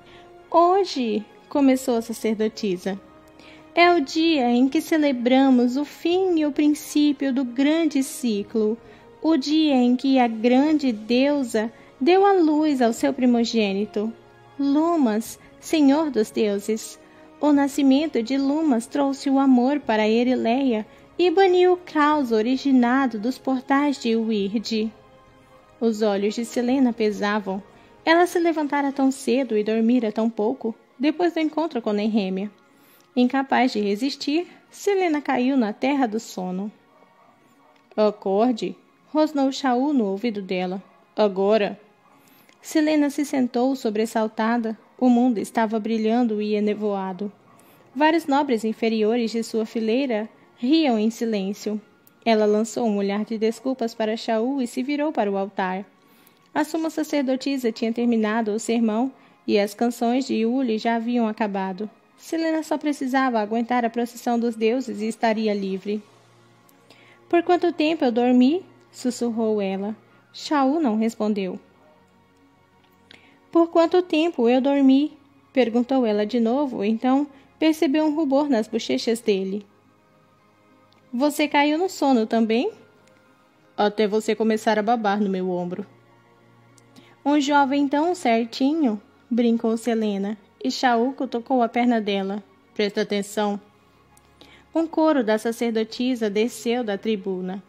Hoje, começou a sacerdotisa, é o dia em que celebramos o fim e o princípio do grande ciclo, o dia em que a grande deusa deu à luz ao seu primogênito, Lumas, senhor dos deuses. O nascimento de Lumas trouxe o amor para Erileia e baniu o caos originado dos portais de Wyrd. Os olhos de Selena pesavam. Ela se levantara tão cedo e dormira tão pouco, depois do encontro com Nehemia. Incapaz de resistir, Selena caiu na terra do sono. Acorde, rosnou Shaul no ouvido dela. Agora. Selena se sentou sobressaltada. O mundo estava brilhando e enevoado. Vários nobres inferiores de sua fileira riam em silêncio. Ela lançou um olhar de desculpas para Shaul e se virou para o altar. A suma sacerdotisa tinha terminado o sermão e as canções de Uli já haviam acabado. Selena só precisava aguentar a procissão dos deuses e estaria livre. Por quanto tempo eu dormi? Sussurrou ela. Shaul não respondeu. Por quanto tempo eu dormi? Perguntou ela de novo, então percebeu um rubor nas bochechas dele. Você caiu no sono também? Até você começar a babar no meu ombro. Um jovem tão certinho, brincou Selena, e Shaul tocou a perna dela. Presta atenção. Um coro da sacerdotisa desceu da tribuna.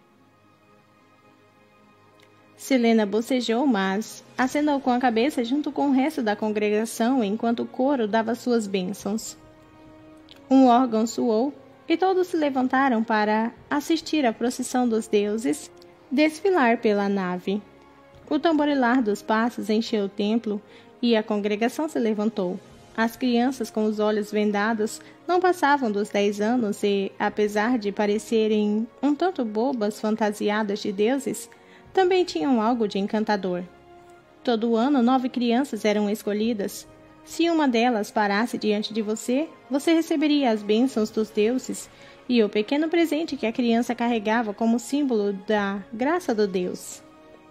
Selena bocejou, mas acenou com a cabeça junto com o resto da congregação enquanto o coro dava suas bênçãos. Um órgão soou e todos se levantaram para assistir à procissão dos deuses desfilar pela nave. O tamborilar dos passos encheu o templo e a congregação se levantou. As crianças com os olhos vendados não passavam dos 10 anos e, apesar de parecerem um tanto bobas fantasiadas de deuses, também tinham algo de encantador. Todo ano 9 crianças eram escolhidas. Se uma delas parasse diante de você, você receberia as bênçãos dos deuses e o pequeno presente que a criança carregava como símbolo da graça do deus.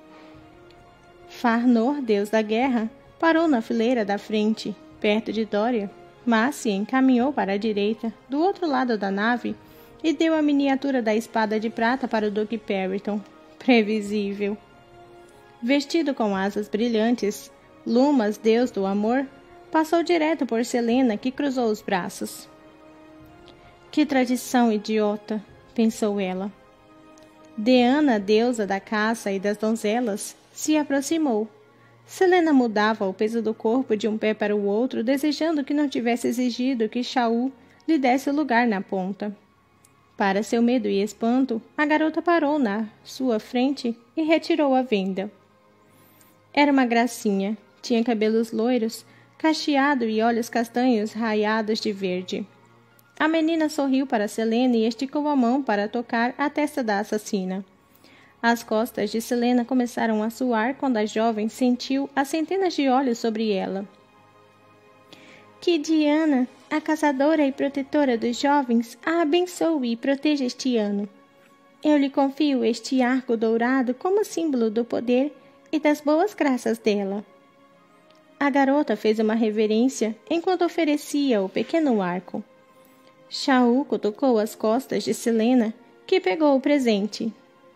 Farnor, deus da guerra, parou na fileira da frente, perto de Dória, mas se encaminhou para a direita, do outro lado da nave, e deu a miniatura da espada de prata para o Duque Perriton. Previsível. Vestido com asas brilhantes, Lumas, deus do amor, passou direto por Selena, que cruzou os braços. Que tradição idiota, pensou ela. Deana, deusa da caça e das donzelas, se aproximou. Selena mudava o peso do corpo de um pé para o outro, desejando que não tivesse exigido que Shaul lhe desse lugar na ponta. Para seu medo e espanto, a garota parou na sua frente e retirou a venda. Era uma gracinha. Tinha cabelos loiros, cacheado e olhos castanhos raiados de verde. A menina sorriu para Selena e esticou a mão para tocar a testa da assassina. As costas de Selena começaram a suar quando a jovem sentiu as centenas de olhos sobre ela. Que Diana, a caçadora e protetora dos jovens, a abençoe e proteja este ano. Eu lhe confio este arco dourado como símbolo do poder e das boas graças dela. A garota fez uma reverência enquanto oferecia o pequeno arco. Shaul tocou as costas de Selena, que pegou o presente.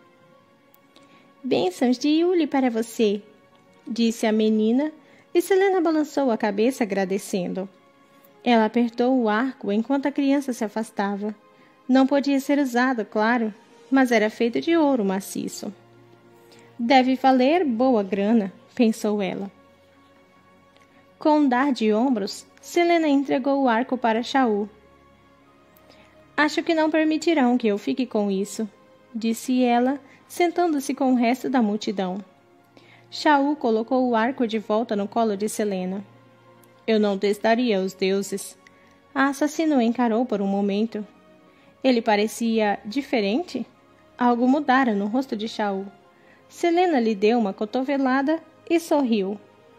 Bênçãos de Yuli para você, disse a menina, e Selena balançou a cabeça agradecendo. Ela apertou o arco enquanto a criança se afastava. Não podia ser usado, claro, mas era feito de ouro maciço. Deve valer boa grana, pensou ela. Com um dar de ombros, Selena entregou o arco para Shaul. Acho que não permitirão que eu fique com isso, disse ela, sentando-se com o resto da multidão. Shaul colocou o arco de volta no colo de Selena. Eu não testaria os deuses. A assassina o encarou por um momento. Ele parecia diferente? Algo mudara no rosto de Shaul. Selena lhe deu uma cotovelada e sorriu.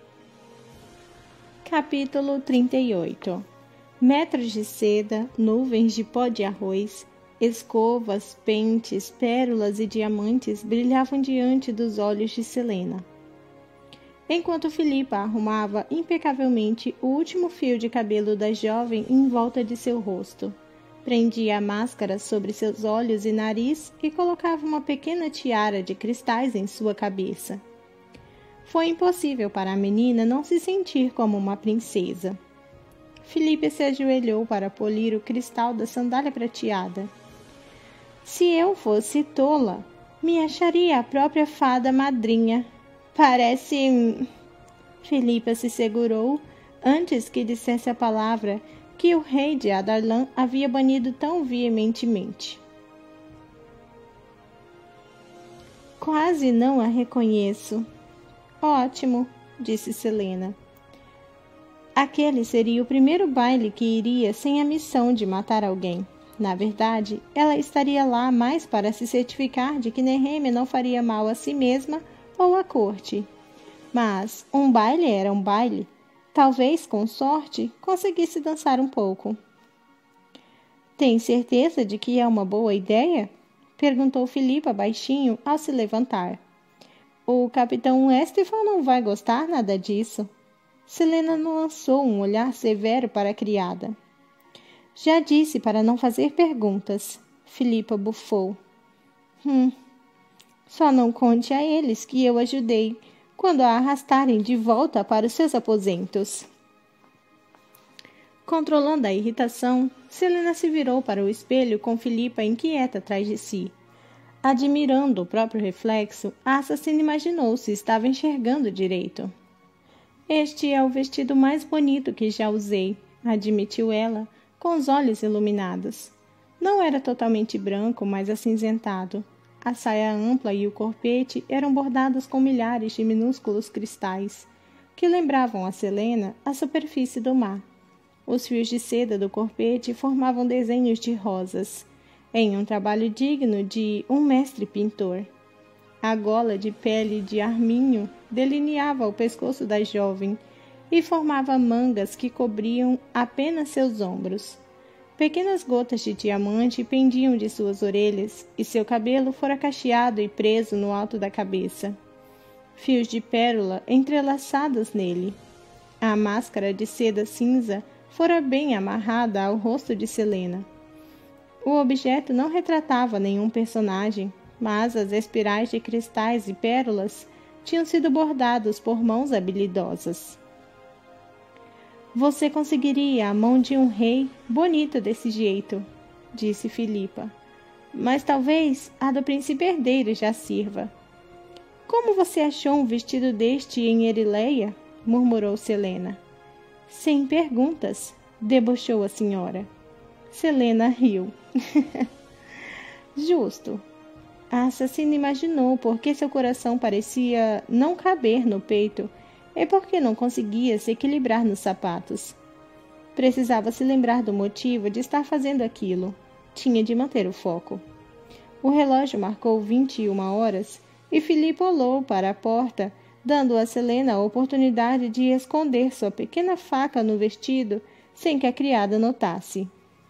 Capítulo 38. Metros de seda, nuvens de pó de arroz, escovas, pentes, pérolas e diamantes brilhavam diante dos olhos de Selena. enquanto Filipa arrumava impecavelmente o último fio de cabelo da jovem em volta de seu rosto. Prendia a máscara sobre seus olhos e nariz e colocava uma pequena tiara de cristais em sua cabeça. Foi impossível para a menina não se sentir como uma princesa. Filipa se ajoelhou para polir o cristal da sandália prateada. Se eu fosse tola, me acharia a própria fada madrinha. Parece... Filipa se segurou antes que dissesse a palavra que o rei de Adarlan havia banido tão veementemente. Quase não a reconheço. Ótimo, disse Selena. Aquele seria o primeiro baile que iria sem a missão de matar alguém. Na verdade, ela estaria lá mais para se certificar de que Nehemia não faria mal a si mesma ou à corte. Mas um baile era um baile. Talvez, com sorte, conseguisse dançar um pouco. Tem certeza de que é uma boa ideia? Perguntou Filipa baixinho ao se levantar. O capitão Estefan não vai gostar nada disso. Selena lançou um olhar severo para a criada. Já disse para não fazer perguntas. Filipa bufou. Só não conte a eles que eu ajudei quando a arrastarem de volta para os seus aposentos. Controlando a irritação, Selena se virou para o espelho com Filipa inquieta atrás de si. Admirando o próprio reflexo, a assassina imaginou se estava enxergando direito. Este é o vestido mais bonito que já usei, admitiu ela, com os olhos iluminados. Não era totalmente branco, mas acinzentado. A saia ampla e o corpete eram bordados com milhares de minúsculos cristais, que lembravam a Selena a superfície do mar. Os fios de seda do corpete formavam desenhos de rosas, em um trabalho digno de um mestre pintor. A gola de pele de arminho delineava o pescoço da jovem e formava mangas que cobriam apenas seus ombros. Pequenas gotas de diamante pendiam de suas orelhas e seu cabelo fora cacheado e preso no alto da cabeça. Fios de pérola entrelaçados nele. A máscara de seda cinza fora bem amarrada ao rosto de Selena. O objeto não retratava nenhum personagem, mas as espirais de cristais e pérolas tinham sido bordados por mãos habilidosas. Você conseguiria a mão de um rei bonita desse jeito, disse Filipa. Mas talvez a do príncipe herdeiro já sirva. Como você achou um vestido deste em Erileia? Murmurou Selena. Sem perguntas, debochou a senhora. Selena riu. Justo. A assassina imaginou por que seu coração parecia não caber no peito e por que não conseguia se equilibrar nos sapatos. Precisava se lembrar do motivo de estar fazendo aquilo. Tinha de manter o foco. O relógio marcou 21 horas e Filipe olhou para a porta, dando a Selena a oportunidade de esconder sua pequena faca no vestido sem que a criada notasse.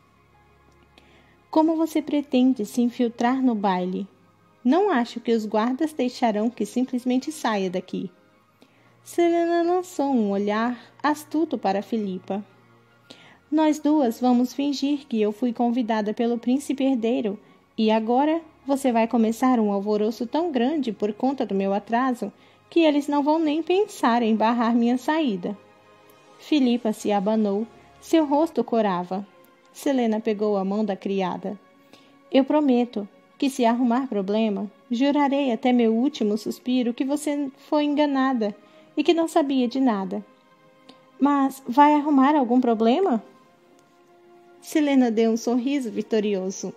Como você pretende se infiltrar no baile? Não acho que os guardas deixarão que simplesmente saia daqui. Selena lançou um olhar astuto para Filipa. Nós duas vamos fingir que eu fui convidada pelo príncipe herdeiro e agora você vai começar um alvoroço tão grande por conta do meu atraso que eles não vão nem pensar em barrar minha saída. Filipa se abanou, seu rosto corava. Selena pegou a mão da criada. Eu prometo que se arrumar problema, jurarei até meu último suspiro que você foi enganada e que não sabia de nada. Mas vai arrumar algum problema? Selena deu um sorriso vitorioso.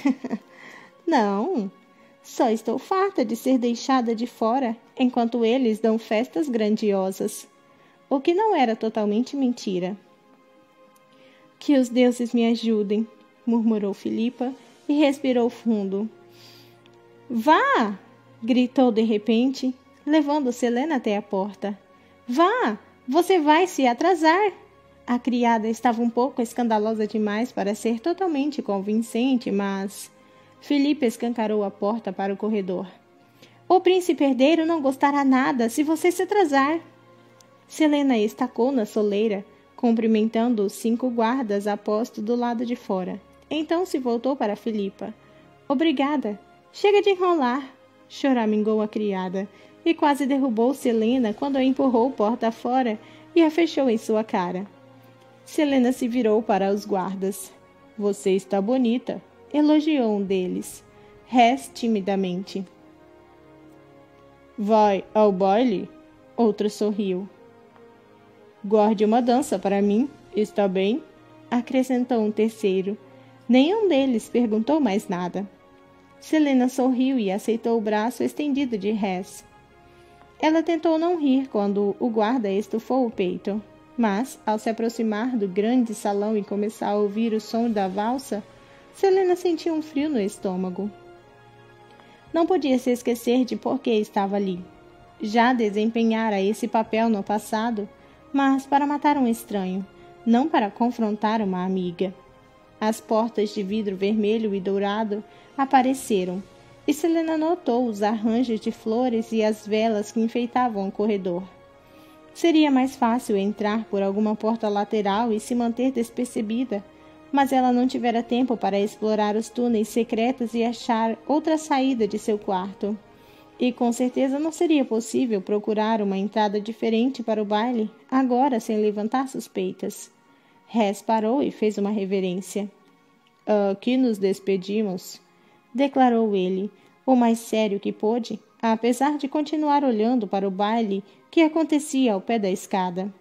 Não, só estou farta de ser deixada de fora enquanto eles dão festas grandiosas. O que não era totalmente mentira. Que os deuses me ajudem, murmurou Filipa e respirou fundo. Vá! Gritou de repente, levando Selena até a porta. Vá! Você vai se atrasar! A criada estava um pouco escandalosa demais para ser totalmente convincente, mas Filipe escancarou a porta para o corredor. O príncipe herdeiro não gostará nada se você se atrasar. Selena estacou na soleira, cumprimentando os 5 guardas a posto do lado de fora. Então se voltou para Filipa. Obrigada. Chega de enrolar, choramingou a criada, e quase derrubou Selena quando a empurrou porta fora e a fechou em sua cara. Selena se virou para os guardas. Você está bonita, elogiou um deles. Res timidamente. Vai ao baile? Outro sorriu. Guarde uma dança para mim, está bem? Acrescentou um terceiro. Nenhum deles perguntou mais nada. Selena sorriu e aceitou o braço estendido de Res. Ela tentou não rir quando o guarda estufou o peito, mas, ao se aproximar do grande salão e começar a ouvir o som da valsa, Selena sentiu um frio no estômago. Não podia se esquecer de por que estava ali. Já desempenhara esse papel no passado, mas para matar um estranho, não para confrontar uma amiga. As portas de vidro vermelho e dourado apareceram, e Selena notou os arranjos de flores e as velas que enfeitavam o corredor. Seria mais fácil entrar por alguma porta lateral e se manter despercebida, mas ela não tivera tempo para explorar os túneis secretos e achar outra saída de seu quarto. E com certeza não seria possível procurar uma entrada diferente para o baile, agora sem levantar suspeitas. Res parou e fez uma reverência. Aqui nos despedimos, declarou ele, o mais sério que pôde, apesar de continuar olhando para o baile que acontecia ao pé da escada.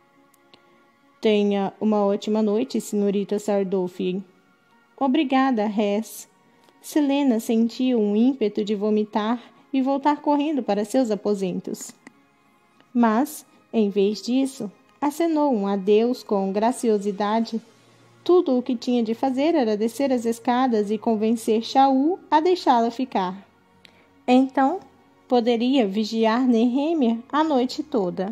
Tenha uma ótima noite, senhorita Sardolphy. Obrigada, Res. Selena sentiu um ímpeto de vomitar e voltar correndo para seus aposentos. Mas, em vez disso, acenou um adeus com graciosidade. Tudo o que tinha de fazer era descer as escadas e convencer Shaul a deixá-la ficar. Então, poderia vigiar Nehemia a noite toda.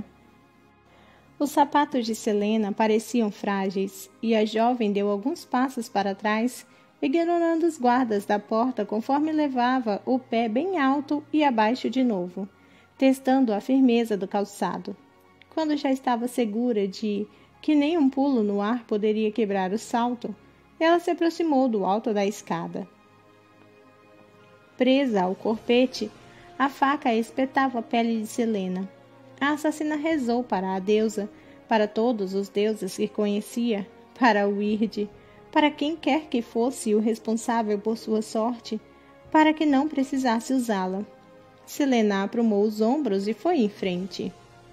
Os sapatos de Selena pareciam frágeis, e a jovem deu alguns passos para trás, ignorando os guardas da porta conforme levava o pé bem alto e abaixo de novo, testando a firmeza do calçado. Quando já estava segura de que nem um pulo no ar poderia quebrar o salto, ela se aproximou do alto da escada. Presa ao corpete, a faca espetava a pele de Selena. A assassina rezou para a deusa, para todos os deuses que conhecia, para Wyrd, para quem quer que fosse o responsável por sua sorte, para que não precisasse usá-la. Selena aprumou os ombros e foi em frente.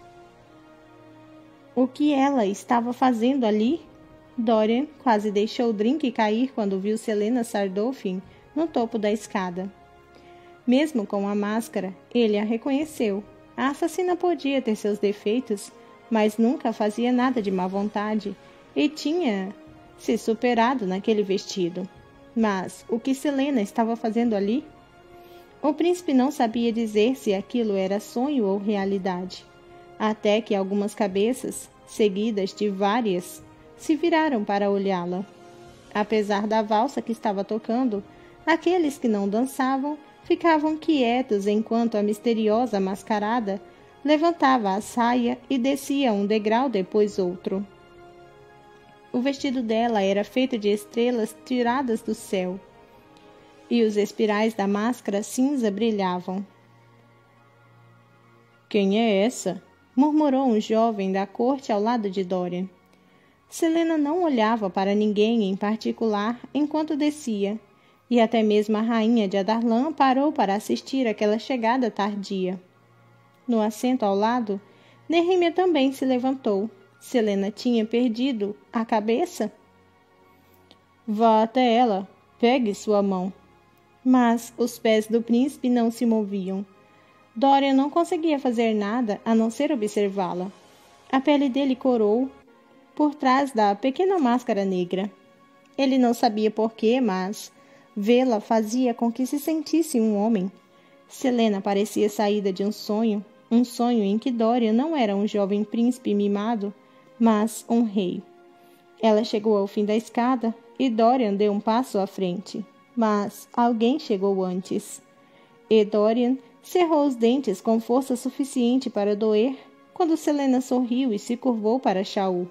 O que ela estava fazendo ali? Dorian quase deixou o drink cair quando viu Selena Sardolphy no topo da escada. Mesmo com a máscara, ele a reconheceu. A assassina podia ter seus defeitos, mas nunca fazia nada de má vontade e tinha se superado naquele vestido. Mas o que Selena estava fazendo ali? O príncipe não sabia dizer se aquilo era sonho ou realidade, até que algumas cabeças, seguidas de várias, se viraram para olhá-la. Apesar da valsa que estava tocando, aqueles que não dançavam ficavam quietos enquanto a misteriosa mascarada levantava a saia e descia um degrau depois outro. O vestido dela era feito de estrelas tiradas do céu, e os espirais da máscara cinza brilhavam. Quem é essa? Murmurou um jovem da corte ao lado de Dorian. Selena não olhava para ninguém em particular enquanto descia, e até mesmo a rainha de Adarlan parou para assistir àquela chegada tardia. No assento ao lado, Nehemia também se levantou. Selena tinha perdido a cabeça? Vá até ela, pegue sua mão. Mas os pés do príncipe não se moviam. Dorian não conseguia fazer nada a não ser observá-la. A pele dele corou por trás da pequena máscara negra. Ele não sabia porquê, mas vê-la fazia com que se sentisse um homem. Selena parecia saída de um sonho em que Dorian não era um jovem príncipe mimado, mas um rei. Ela chegou ao fim da escada e Dorian deu um passo à frente, mas alguém chegou antes. E Dorian cerrou os dentes com força suficiente para doer quando Selena sorriu e se curvou para Shaul.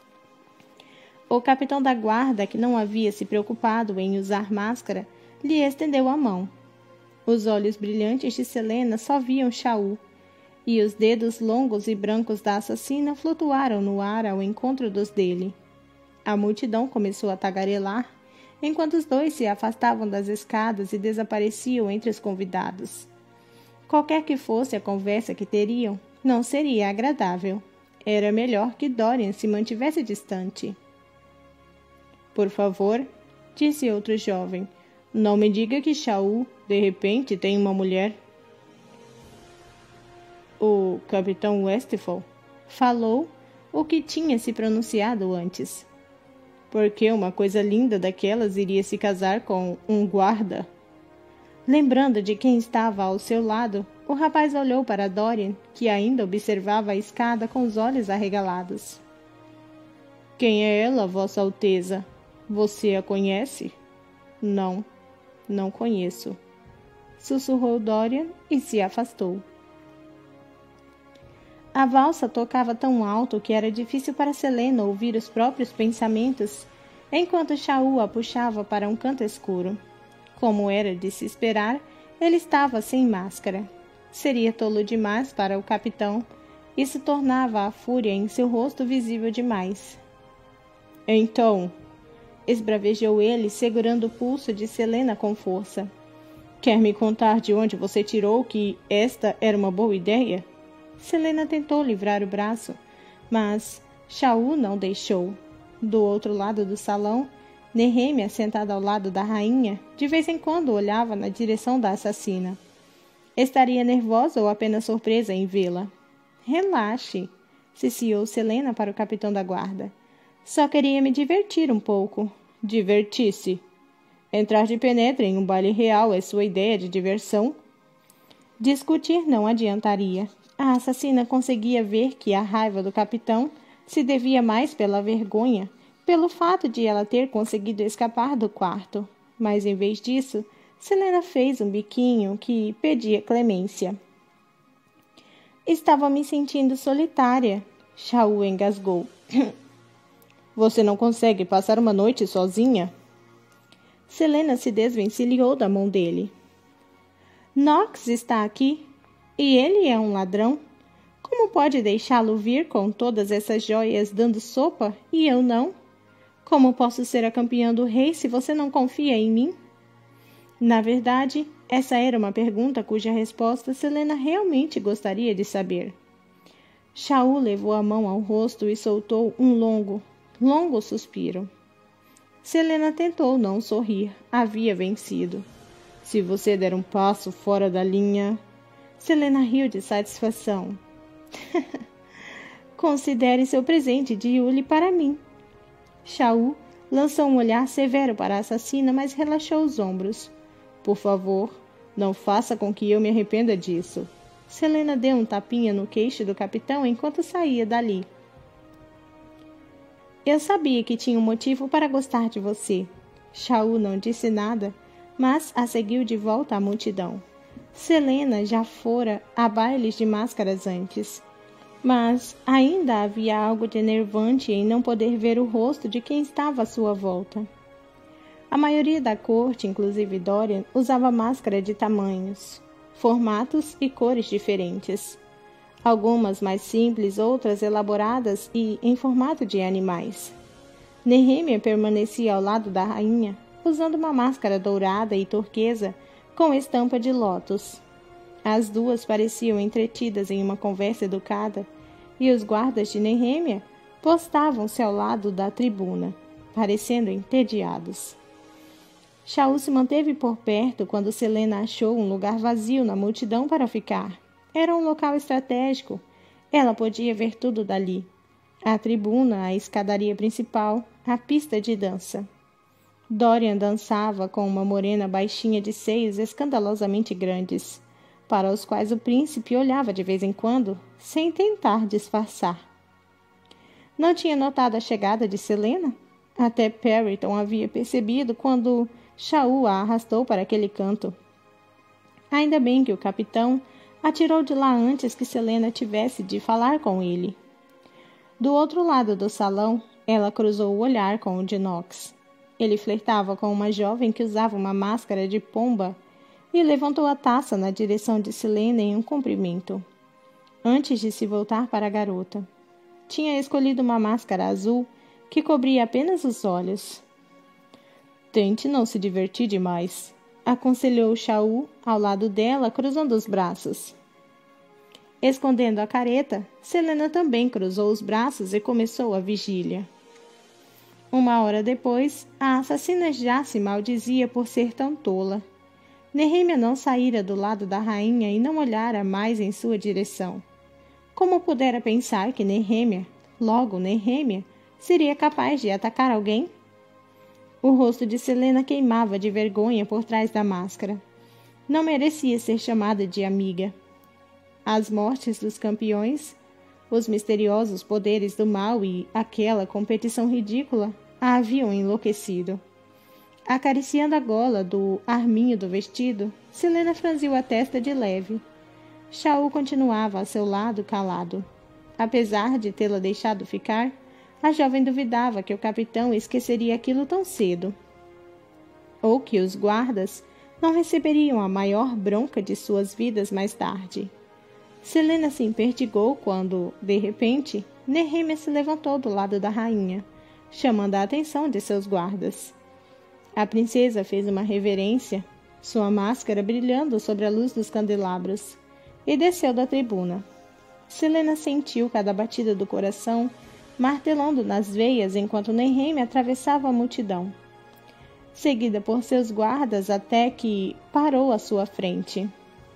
O capitão da guarda, que não havia se preocupado em usar máscara, lhe estendeu a mão. Os olhos brilhantes de Selena só viam Shaul, e os dedos longos e brancos da assassina flutuaram no ar ao encontro dos dele. A multidão começou a tagarelar, enquanto os dois se afastavam das escadas e desapareciam entre os convidados. Qualquer que fosse a conversa que teriam, não seria agradável. Era melhor que Dorian se mantivesse distante. Por favor, disse outro jovem, não me diga que Shaul, de repente, tem uma mulher. O capitão Westphal falou o que tinha se pronunciado antes. Porque uma coisa linda daquelas iria se casar com um guarda? Lembrando de quem estava ao seu lado, o rapaz olhou para Dorian, que ainda observava a escada com os olhos arregalados. Quem é ela, Vossa Alteza? Você a conhece? Não, não conheço. Sussurrou Dorian e se afastou. A valsa tocava tão alto que era difícil para Selena ouvir os próprios pensamentos, enquanto Shaul a puxava para um canto escuro. Como era de se esperar, ele estava sem máscara. Seria tolo demais para o capitão. Isso tornava a fúria em seu rosto visível demais. Então, esbravejou ele, segurando o pulso de Selena com força. Quer me contar de onde você tirou que esta era uma boa ideia? Selena tentou livrar o braço, mas Shaul não deixou. Do outro lado do salão, Nehemia, sentada ao lado da rainha, de vez em quando olhava na direção da assassina. Estaria nervosa ou apenas surpresa em vê-la? Relaxe, ciciou Selena para o capitão da guarda. Só queria me divertir um pouco. Divertir-se. Entrar de penetra em um baile real é sua ideia de diversão? Discutir não adiantaria. A assassina conseguia ver que a raiva do capitão se devia mais pela vergonha, pelo fato de ela ter conseguido escapar do quarto. Mas, em vez disso, Selena fez um biquinho que pedia clemência. Estava me sentindo solitária, Shaul engasgou. Você não consegue passar uma noite sozinha? Selena se desvencilhou da mão dele. Knox está aqui. E ele é um ladrão? Como pode deixá-lo vir com todas essas joias dando sopa e eu não? Como posso ser a campeã do rei se você não confia em mim? Na verdade, essa era uma pergunta cuja resposta Selena realmente gostaria de saber. Shaul levou a mão ao rosto e soltou um longo suspiro. Selena tentou não sorrir. Havia vencido. Se você der um passo fora da linha... Selena riu de satisfação. Considere seu presente de Yuli para mim. Shaul lançou um olhar severo para a assassina, mas relaxou os ombros. Por favor, não faça com que eu me arrependa disso. Selena deu um tapinha no queixo do capitão enquanto saía dali. Eu sabia que tinha um motivo para gostar de você. Shaul não disse nada, mas a seguiu de volta à multidão. Selena já fora a bailes de máscaras antes, mas ainda havia algo de enervante em não poder ver o rosto de quem estava à sua volta. A maioria da corte, inclusive Dorian, usava máscara de tamanhos, formatos e cores diferentes. Algumas mais simples, outras elaboradas e em formato de animais. Nehemia permanecia ao lado da rainha, usando uma máscara dourada e turquesa com estampa de lótus. As duas pareciam entretidas em uma conversa educada, e os guardas de Nehemia postavam-se ao lado da tribuna, parecendo entediados. Shaul se manteve por perto quando Selena achou um lugar vazio na multidão para ficar. Era um local estratégico. Ela podia ver tudo dali. A tribuna, a escadaria principal, a pista de dança. Dorian dançava com uma morena baixinha de seios escandalosamente grandes, para os quais o príncipe olhava de vez em quando, sem tentar disfarçar. Não tinha notado a chegada de Selena? Até Perryton havia percebido quando Shaul a arrastou para aquele canto. Ainda bem que o capitão Atirou de lá antes que Selena tivesse de falar com ele. Do outro lado do salão, ela cruzou o olhar com o de Knox. Ele flertava com uma jovem que usava uma máscara de pomba e levantou a taça na direção de Selena em um cumprimento, antes de se voltar para a garota. Tinha escolhido uma máscara azul que cobria apenas os olhos. Tente não se divertir demais, aconselhou Shaul ao lado dela, cruzando os braços. Escondendo a careta, Selena também cruzou os braços e começou a vigília. 1 hora depois, a assassina já se maldizia por ser tão tola. Nehemia não saíra do lado da rainha e não olhara mais em sua direção. Como pudera pensar que Nehemia, seria capaz de atacar alguém? O rosto de Selena queimava de vergonha por trás da máscara. Não merecia ser chamada de amiga. As mortes dos campeões, os misteriosos poderes do mal e aquela competição ridícula a haviam enlouquecido. Acariciando a gola do arminho do vestido, Selena franziu a testa de leve. Shaul continuava a seu lado calado. Apesar de tê-la deixado ficar, a jovem duvidava que o capitão esqueceria aquilo tão cedo. Ou que os guardas não receberiam a maior bronca de suas vidas mais tarde. Selena se empertigou quando, de repente, Nehemia se levantou do lado da rainha, chamando a atenção de seus guardas. A princesa fez uma reverência, sua máscara brilhando sobre a luz dos candelabros, e desceu da tribuna. Selena sentiu cada batida do coração martelando nas veias enquanto Nehemia atravessava a multidão, seguida por seus guardas até que parou à sua frente.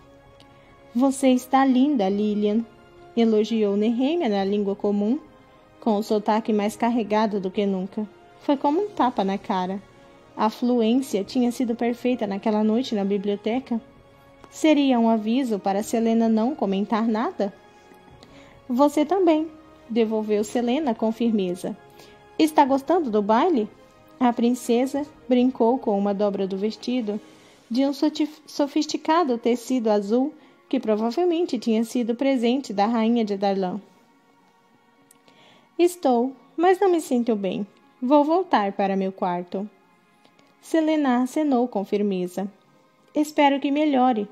Você está linda, Lilian, elogiou Nehemia na língua comum, com o sotaque mais carregado do que nunca. Foi como um tapa na cara. A fluência tinha sido perfeita naquela noite na biblioteca. Seria um aviso para Selena não comentar nada? Você também, devolveu Selena com firmeza. Está gostando do baile? A princesa brincou com uma dobra do vestido, de um sofisticado tecido azul que provavelmente tinha sido presente da rainha de Darlan. Estou, mas não me sinto bem. Vou voltar para meu quarto. Selena acenou com firmeza. Espero que melhore.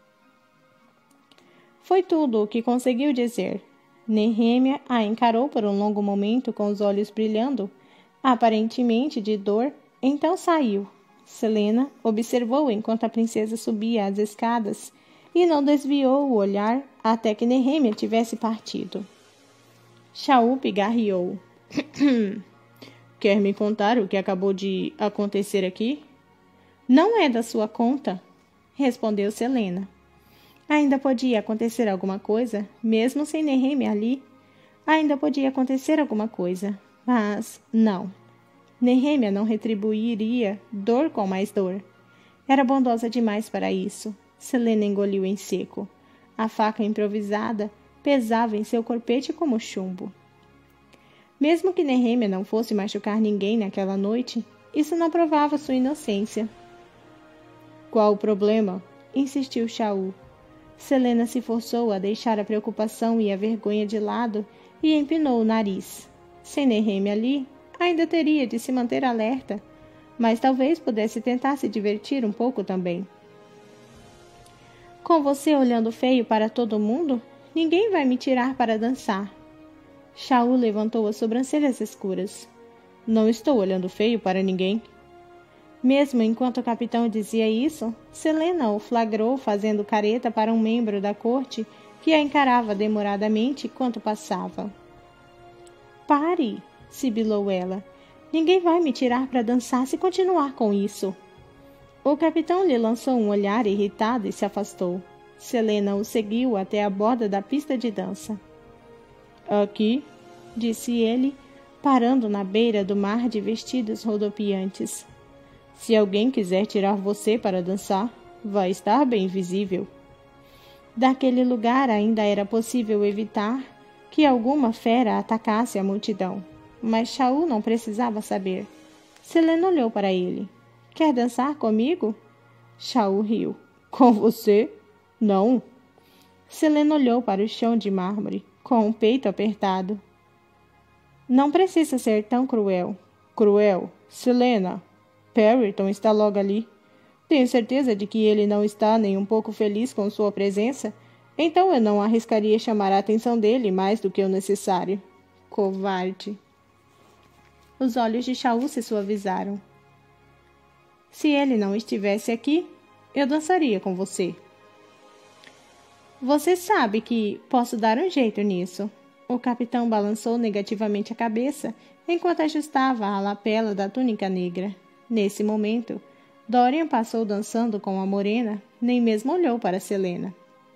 Foi tudo o que conseguiu dizer. Nehemia a encarou por um longo momento com os olhos brilhando, aparentemente de dor, então saiu. Selena observou enquanto a princesa subia as escadas e não desviou o olhar até que Nehemia tivesse partido. Shaul pigarreou. Quer me contar o que acabou de acontecer aqui? Não é da sua conta, respondeu Selena. Ainda podia acontecer alguma coisa, mesmo sem Nehemia ali. Ainda podia acontecer alguma coisa, mas não. Nehemia não retribuiria dor com mais dor. Era bondosa demais para isso. Selena engoliu em seco. A faca improvisada pesava em seu corpete como chumbo. Mesmo que Nehemia não fosse machucar ninguém naquela noite, isso não provava sua inocência. Qual o problema? Insistiu Shaul. Selena se forçou a deixar a preocupação e a vergonha de lado e empinou o nariz. Sem Nehemia ali, ainda teria de se manter alerta, mas talvez pudesse tentar se divertir um pouco também. Com você olhando feio para todo mundo, ninguém vai me tirar para dançar. Shaul levantou as sobrancelhas escuras. Não estou olhando feio para ninguém. Mesmo enquanto o capitão dizia isso, Selena o flagrou fazendo careta para um membro da corte que a encarava demoradamente enquanto passava. Pare, sibilou ela. Ninguém vai me tirar para dançar se continuar com isso. O capitão lhe lançou um olhar irritado e se afastou. Selena o seguiu até a borda da pista de dança. Aqui, disse ele, parando na beira do mar de vestidos rodopiantes. Se alguém quiser tirar você para dançar, vai estar bem visível. Daquele lugar ainda era possível evitar que alguma fera atacasse a multidão, mas Shaul não precisava saber. Selena olhou para ele. Quer dançar comigo? Shaul riu. Com você? Não. Selena olhou para o chão de mármore, com o peito apertado. Não precisa ser tão cruel. Cruel? Selena! Perryton está logo ali. Tenho certeza de que ele não está nem um pouco feliz com sua presença, então eu não arriscaria chamar a atenção dele mais do que o necessário. Covarde! Os olhos de Shaul se suavizaram. Se ele não estivesse aqui, eu dançaria com você. Você sabe que posso dar um jeito nisso. O capitão balançou negativamente a cabeça enquanto ajustava a lapela da túnica negra. Nesse momento, Dorian passou dançando com a morena, nem mesmo olhou para Selena.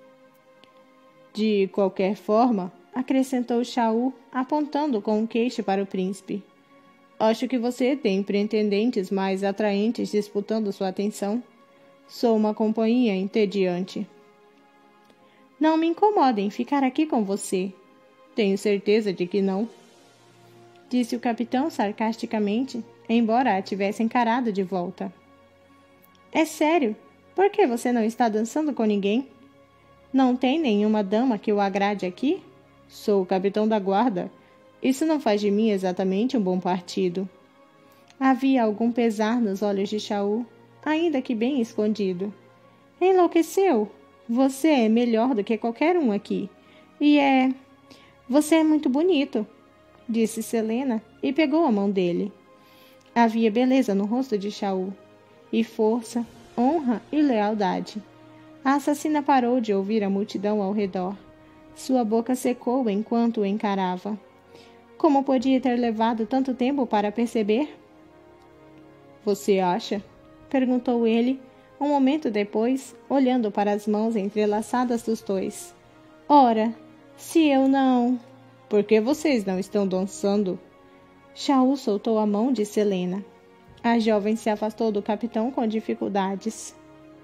De qualquer forma, acrescentou Shaul, apontando com o queixo para o príncipe. Acho que você tem pretendentes mais atraentes disputando sua atenção. Sou uma companhia entediante. Não me incomoda em ficar aqui com você. Tenho certeza de que não. Disse o capitão sarcasticamente, embora a tivesse encarado de volta. É sério? Por que você não está dançando com ninguém? Não tem nenhuma dama que o agrade aqui? Sou o capitão da guarda. Isso não faz de mim exatamente um bom partido. Havia algum pesar nos olhos de Shaul, ainda que bem escondido. Enlouqueceu? Você é melhor do que qualquer um aqui. Você é muito bonito, disse Selena e pegou a mão dele. Havia beleza no rosto de Shaul, e força, honra e lealdade. A assassina parou de ouvir a multidão ao redor. Sua boca secou enquanto o encarava. Como podia ter levado tanto tempo para perceber? Você acha? Perguntou ele, um momento depois, olhando para as mãos entrelaçadas dos dois. Ora, se eu não... Por que vocês não estão dançando? Shaul soltou a mão de Selena. A jovem se afastou do capitão com dificuldades.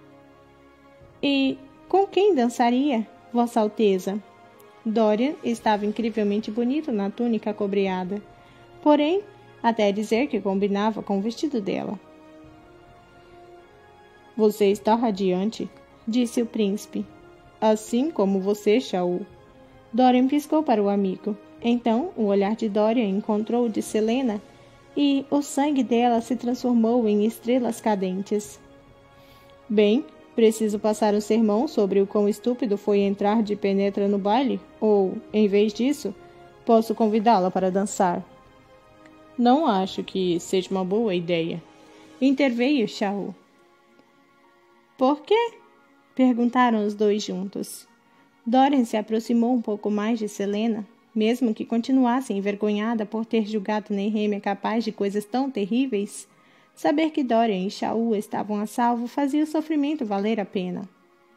E com quem dançaria, Vossa Alteza? Dorian estava incrivelmente bonito na túnica cobreada, porém, até dizer que combinava com o vestido dela. Você está radiante, disse o príncipe. Assim como você, Shaul. Dorian piscou para o amigo. Então, o olhar de Dorian encontrou o de Selena e o sangue dela se transformou em estrelas cadentes. Bem, preciso passar um sermão sobre o quão estúpido foi entrar de penetra no baile? Ou, em vez disso, posso convidá-la para dançar? Não acho que seja uma boa ideia. Interveio Shaul. Por quê? Perguntaram os dois juntos. Dorian se aproximou um pouco mais de Selena, mesmo que continuasse envergonhada por ter julgado Nehemia capaz de coisas tão terríveis. Saber que Dorian e Shaul estavam a salvo fazia o sofrimento valer a pena.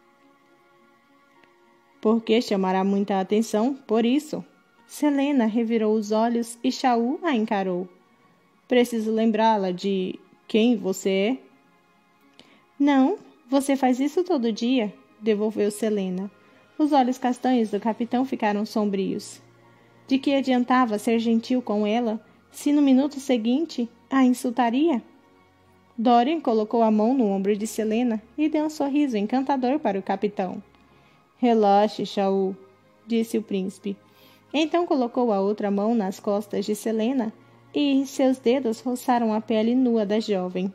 Por que chamará muita atenção por isso? Selena revirou os olhos e Shaul a encarou. Preciso lembrá-la de quem você é? Não, você faz isso todo dia, devolveu Selena. Os olhos castanhos do capitão ficaram sombrios. De que adiantava ser gentil com ela, se no minuto seguinte a insultaria? Dorian colocou a mão no ombro de Selena e deu um sorriso encantador para o capitão. Relaxe, Shaul, disse o príncipe. Então colocou a outra mão nas costas de Selena e seus dedos roçaram a pele nua da jovem.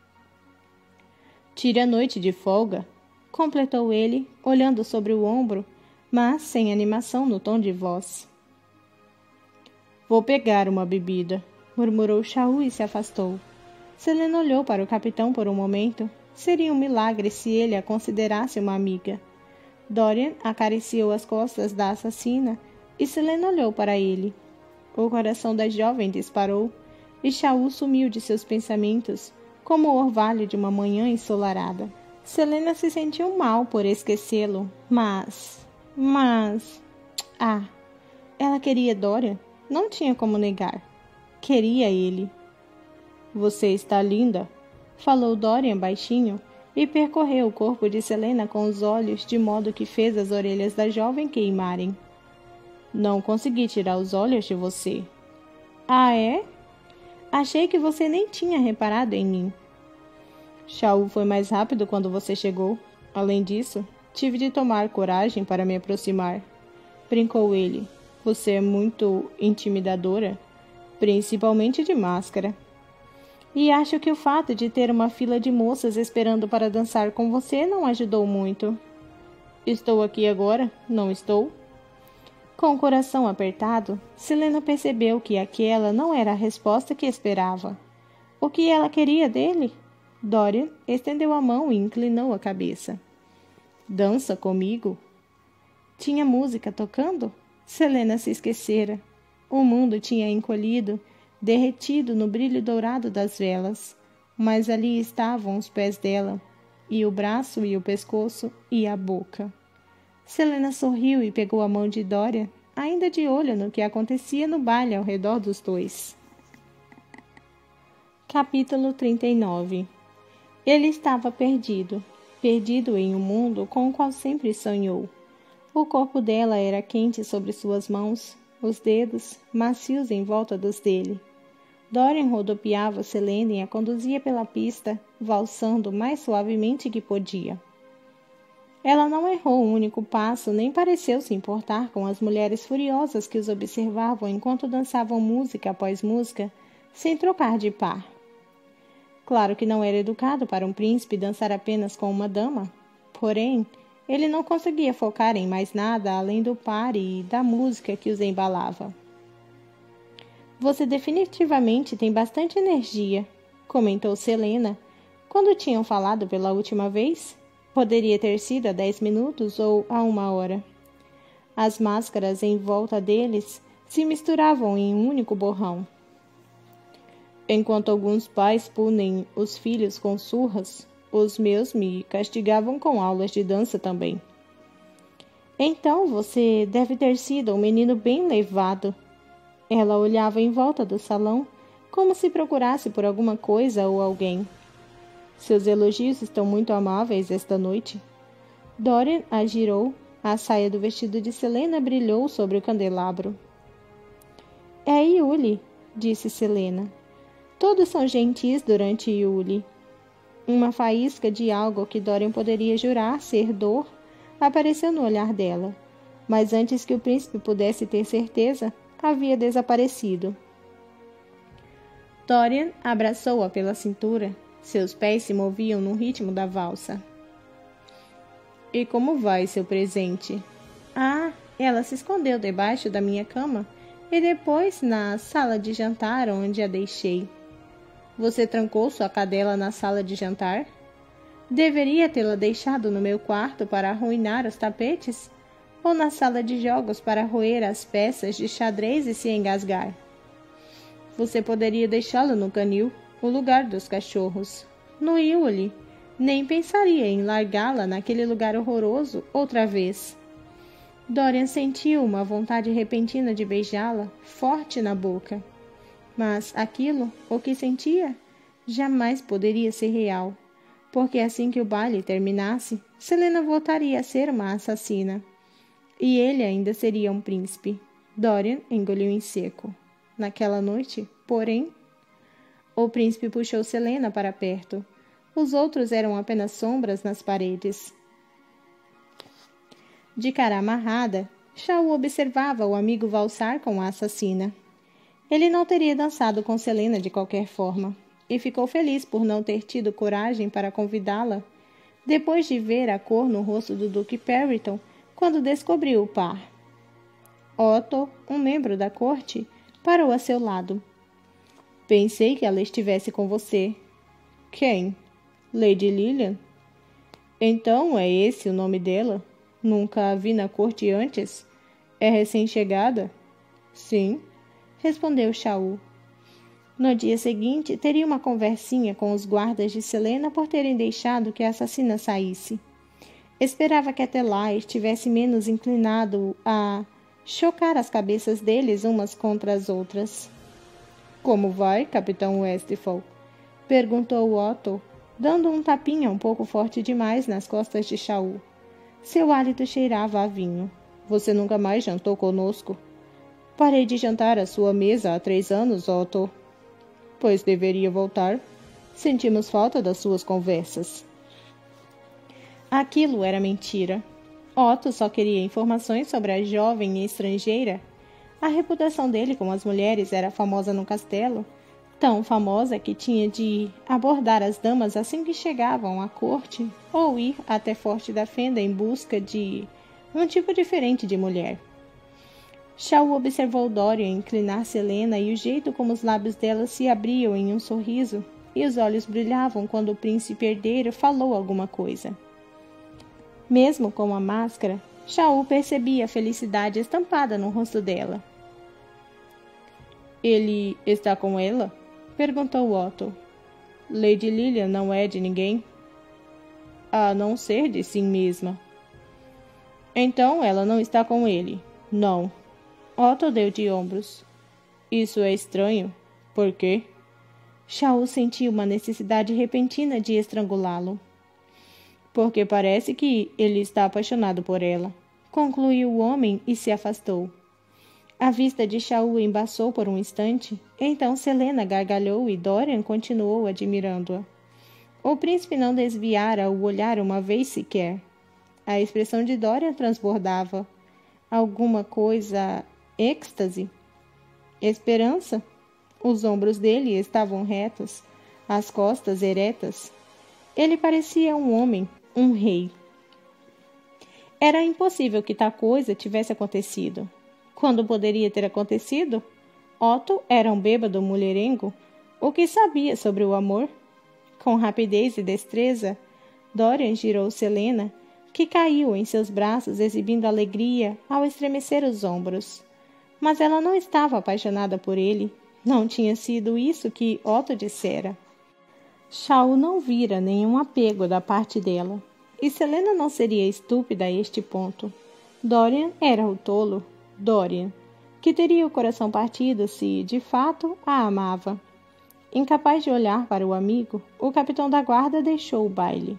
Tire a noite de folga, completou ele, olhando sobre o ombro, mas sem animação no tom de voz. Vou pegar uma bebida, murmurou Shaul e se afastou. Selena olhou para o capitão por um momento. Seria um milagre se ele a considerasse uma amiga. Dorian acariciou as costas da assassina e Selena olhou para ele. O coração da jovem disparou e Shaul sumiu de seus pensamentos, como o orvalho de uma manhã ensolarada. Selena se sentiu mal por esquecê-lo, mas... ela queria Dorian, não tinha como negar. Queria ele. Você está linda, falou Dorian baixinho, e percorreu o corpo de Selena com os olhos de modo que fez as orelhas da jovem queimarem. Não consegui tirar os olhos de você. Ah, é? Achei que você nem tinha reparado em mim. Shaul foi mais rápido quando você chegou. Além disso, Tive de tomar coragem para me aproximar. Brincou ele. Você é muito intimidadora, principalmente de máscara. E acho que o fato de ter uma fila de moças esperando para dançar com você não ajudou muito. Estou aqui agora, não estou? Com o coração apertado, Selena percebeu que aquela não era a resposta que esperava. O que ela queria dele? Dorian estendeu a mão e inclinou a cabeça. Dança comigo? Tinha música tocando? Selena se esquecera. O mundo tinha encolhido, derretido no brilho dourado das velas, mas ali estavam os pés dela, e o braço e o pescoço e a boca. Selena sorriu e pegou a mão de Dorian, ainda de olho no que acontecia no baile ao redor dos dois. Capítulo 39. Ele estava perdido em um mundo com o qual sempre sonhou. O corpo dela era quente sobre suas mãos, os dedos macios em volta dos dele. Dorian rodopiava Selena e a conduzia pela pista, valsando mais suavemente que podia. Ela não errou um único passo, nem pareceu se importar com as mulheres furiosas que os observavam enquanto dançavam música após música, sem trocar de par. Claro que não era educado para um príncipe dançar apenas com uma dama, porém, ele não conseguia focar em mais nada além do par e da música que os embalava. Você definitivamente tem bastante energia, comentou Selena, quando tinham falado pela última vez. Poderia ter sido há 10 minutos ou há 1 hora. As máscaras em volta deles se misturavam em um único borrão. Enquanto alguns pais punem os filhos com surras, os meus me castigavam com aulas de dança também. Então você deve ter sido um menino bem levado. Ela olhava em volta do salão, como se procurasse por alguma coisa ou alguém. Seus elogios estão muito amáveis esta noite. Dorian a girou. A saia do vestido de Selena brilhou sobre o candelabro. É Yuli, disse Selena. Todos são gentis durante Yuli. Uma faísca de algo que Dorian poderia jurar ser dor apareceu no olhar dela, mas antes que o príncipe pudesse ter certeza, havia desaparecido. Dorian abraçou-a pela cintura. Seus pés se moviam no ritmo da valsa. E como vai seu presente? Ah, ela se escondeu debaixo da minha cama e depois na sala de jantar onde a deixei. Você trancou sua cadela na sala de jantar? Deveria tê-la deixado no meu quarto para arruinar os tapetes? Ou na sala de jogos para roer as peças de xadrez e se engasgar? Você poderia deixá-la no canil, o lugar dos cachorros. No Yuli, nem pensaria em largá-la naquele lugar horroroso outra vez. Dorian sentiu uma vontade repentina de beijá-la, forte na boca. Mas aquilo, o que sentia, jamais poderia ser real, porque assim que o baile terminasse, Selena voltaria a ser uma assassina. E ele ainda seria um príncipe. Dorian engoliu em seco. Naquela noite, porém, o príncipe puxou Selena para perto. Os outros eram apenas sombras nas paredes. De cara amarrada, Shaul observava o amigo valsar com a assassina. Ele não teria dançado com Selena de qualquer forma, e ficou feliz por não ter tido coragem para convidá-la, depois de ver a cor no rosto do Duque Perryton quando descobriu o par. Otto, um membro da corte, parou a seu lado. Pensei que ela estivesse com você. Quem? Lady Lilian? Então é esse o nome dela? Nunca a vi na corte antes? É recém-chegada? Sim, respondeu Shaul. No dia seguinte, teria uma conversinha com os guardas de Selena por terem deixado que a assassina saísse. Esperava que até lá estivesse menos inclinado a chocar as cabeças deles umas contra as outras. Como vai, Capitão Westphal? Perguntou Otto, dando um tapinha um pouco forte demais nas costas de Shaul. Seu hálito cheirava a vinho. Você nunca mais jantou conosco? Parei de jantar à sua mesa há 3 anos, Otto. Pois deveria voltar. Sentimos falta das suas conversas. Aquilo era mentira. Otto só queria informações sobre a jovem estrangeira. A reputação dele com as mulheres era famosa no castelo, tão famosa que tinha de abordar as damas assim que chegavam à corte ou ir até Forte da Fenda em busca de um tipo diferente de mulher. Shaul observou Dorian inclinar Selena e o jeito como os lábios dela se abriam em um sorriso e os olhos brilhavam quando o príncipe herdeiro falou alguma coisa. Mesmo com a máscara, Shaul percebia a felicidade estampada no rosto dela. Ele está com ela? Perguntou Otto. Lady Lilian não é de ninguém? A não ser de si mesma. Então ela não está com ele. Não. Otto deu de ombros. Isso é estranho. Por quê? Shaul sentiu uma necessidade repentina de estrangulá-lo. Porque parece que ele está apaixonado por ela, concluiu o homem e se afastou. A vista de Shaul embaçou por um instante, então Selena gargalhou e Dorian continuou admirando-a. O príncipe não desviara o olhar uma vez sequer. A expressão de Dorian transbordava. Alguma coisa... êxtase? Esperança? Os ombros dele estavam retos, as costas eretas. Ele parecia um homem, um rei. Era impossível que tal coisa tivesse acontecido. Quando poderia ter acontecido? Otto era um bêbado mulherengo. O que sabia sobre o amor? Com rapidez e destreza, Dorian girou Selena, que caiu em seus braços exibindo alegria ao estremecer os ombros. Mas ela não estava apaixonada por ele. Não tinha sido isso que Otto dissera. Shaul não vira nenhum apego da parte dela. E Selena não seria estúpida a este ponto. Dorian era o tolo. Dorian, que teria o coração partido se, de fato, a amava. Incapaz de olhar para o amigo, o capitão da guarda deixou o baile.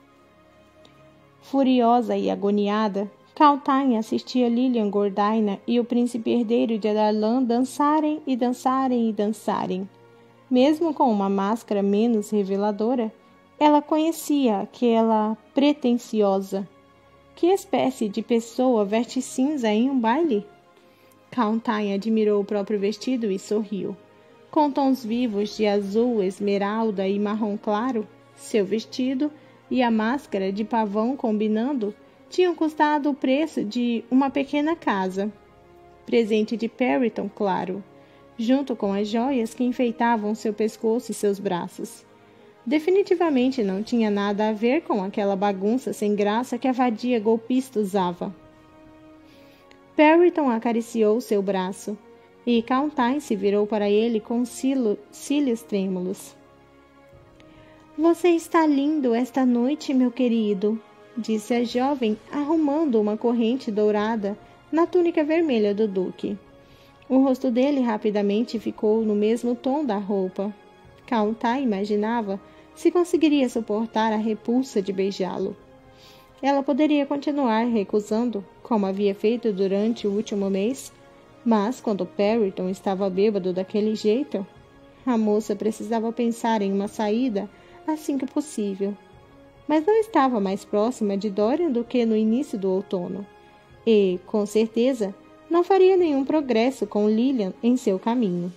Furiosa e agoniada, Kaltain assistia Lilian Gordaina e o príncipe herdeiro de Adarlan dançarem e dançarem e dançarem. Mesmo com uma máscara menos reveladora, ela conhecia aquela pretensiosa. Que espécie de pessoa veste cinza em um baile? Kaltain admirou o próprio vestido e sorriu. Com tons vivos de azul, esmeralda e marrom claro, seu vestido e a máscara de pavão combinando tinham custado o preço de uma pequena casa. Presente de Perryton, claro, junto com as joias que enfeitavam seu pescoço e seus braços. Definitivamente não tinha nada a ver com aquela bagunça sem graça que a vadia golpista usava. Perryton acariciou seu braço, e Kaltain se virou para ele com cílios trêmulos. Você está lindo esta noite, meu querido, disse a jovem, arrumando uma corrente dourada na túnica vermelha do duque. O rosto dele rapidamente ficou no mesmo tom da roupa. Kaltain imaginava se conseguiria suportar a repulsa de beijá-lo. Ela poderia continuar recusando, como havia feito durante o último mês, mas quando Perryton estava bêbado daquele jeito, a moça precisava pensar em uma saída assim que possível. Mas não estava mais próxima de Dorian do que no início do outono, e, com certeza, não faria nenhum progresso com Lilian em seu caminho.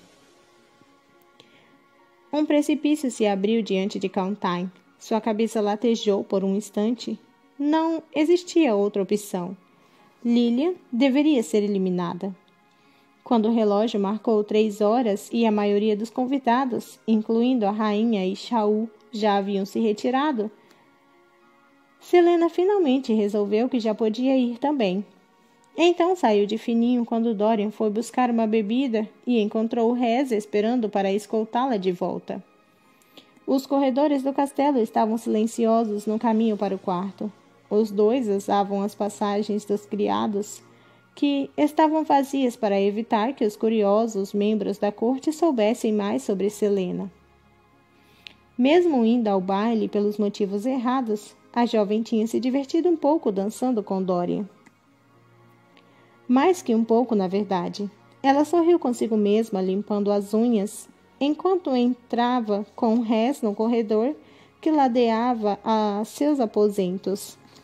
Um precipício se abriu diante de Kaltain. Sua cabeça latejou por um instante. Não existia outra opção. Lilian deveria ser eliminada. Quando o relógio marcou 3 horas e a maioria dos convidados, incluindo a rainha e Shaul, já haviam se retirado, Selena finalmente resolveu que já podia ir também. Então saiu de fininho quando Dorian foi buscar uma bebida e encontrou Reza esperando para escoltá-la de volta. Os corredores do castelo estavam silenciosos no caminho para o quarto. Os dois usavam as passagens dos criados, que estavam vazias para evitar que os curiosos membros da corte soubessem mais sobre Selena. Mesmo indo ao baile pelos motivos errados, a jovem tinha se divertido um pouco dançando com Dorian. Mais que um pouco, na verdade. Ela sorriu consigo mesma, limpando as unhas, enquanto entrava com Rez no corredor que ladeava a seus aposentos.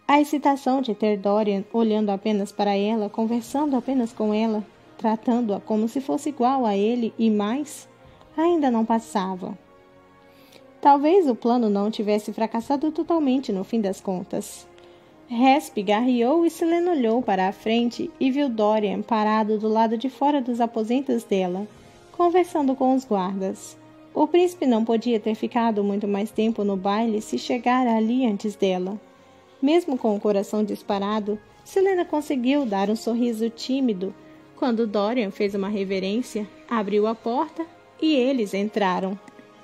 A excitação de ter Dorian olhando apenas para ela, conversando apenas com ela, tratando-a como se fosse igual a ele e mais, ainda não passava. Talvez o plano não tivesse fracassado totalmente no fim das contas. Resp garreou e Selena olhou para a frente e viu Dorian parado do lado de fora dos aposentos dela, conversando com os guardas. O príncipe não podia ter ficado muito mais tempo no baile se chegara ali antes dela. Mesmo com o coração disparado, Selena conseguiu dar um sorriso tímido quando Dorian fez uma reverência, abriu a porta e eles entraram.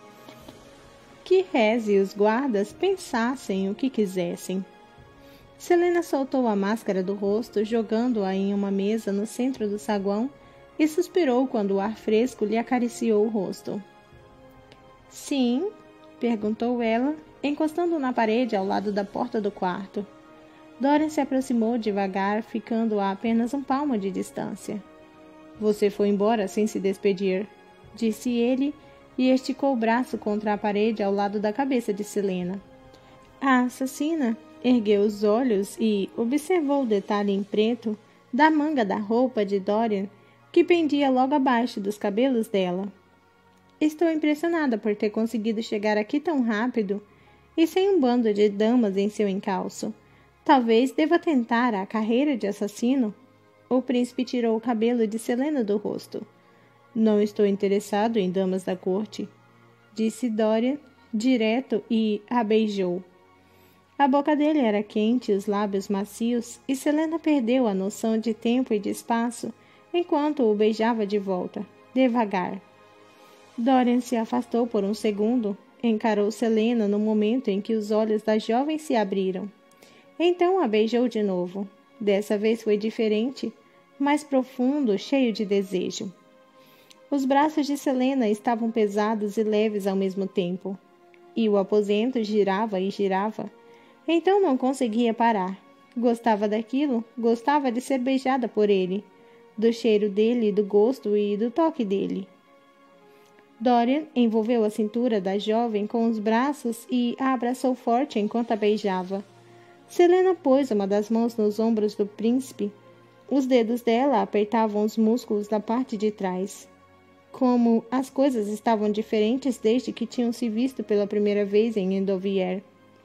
Que Rez e os guardas pensassem o que quisessem. Selena soltou a máscara do rosto, jogando-a em uma mesa no centro do saguão, e suspirou quando o ar fresco lhe acariciou o rosto. — Sim? — perguntou ela, encostando na parede ao lado da porta do quarto. Dorian se aproximou devagar, ficando a apenas um palmo de distância. — Você foi embora sem se despedir, disse ele, e esticou o braço contra a parede ao lado da cabeça de Selena. A assassina ergueu os olhos e observou o detalhe em preto da manga da roupa de Dorian, que pendia logo abaixo dos cabelos dela. — Estou impressionada por ter conseguido chegar aqui tão rápido e sem um bando de damas em seu encalço. Talvez deva tentar a carreira de assassino. O príncipe tirou o cabelo de Selena do rosto. — Não estou interessado em damas da corte, disse Dorian, direto, e a beijou. A boca dele era quente, os lábios macios, e Selena perdeu a noção de tempo e de espaço enquanto o beijava de volta, devagar. Dorian se afastou por um segundo, encarou Selena no momento em que os olhos da jovem se abriram. Então a beijou de novo. Dessa vez foi diferente, mais profundo, cheio de desejo. Os braços de Selena estavam pesados e leves ao mesmo tempo, e o aposento girava e girava. Então não conseguia parar. Gostava daquilo, gostava de ser beijada por ele, do cheiro dele, do gosto e do toque dele. Dorian envolveu a cintura da jovem com os braços e a abraçou forte enquanto a beijava. Selena pôs uma das mãos nos ombros do príncipe. Os dedos dela apertavam os músculos da parte de trás. Como as coisas estavam diferentes desde que tinham se visto pela primeira vez em Endovier.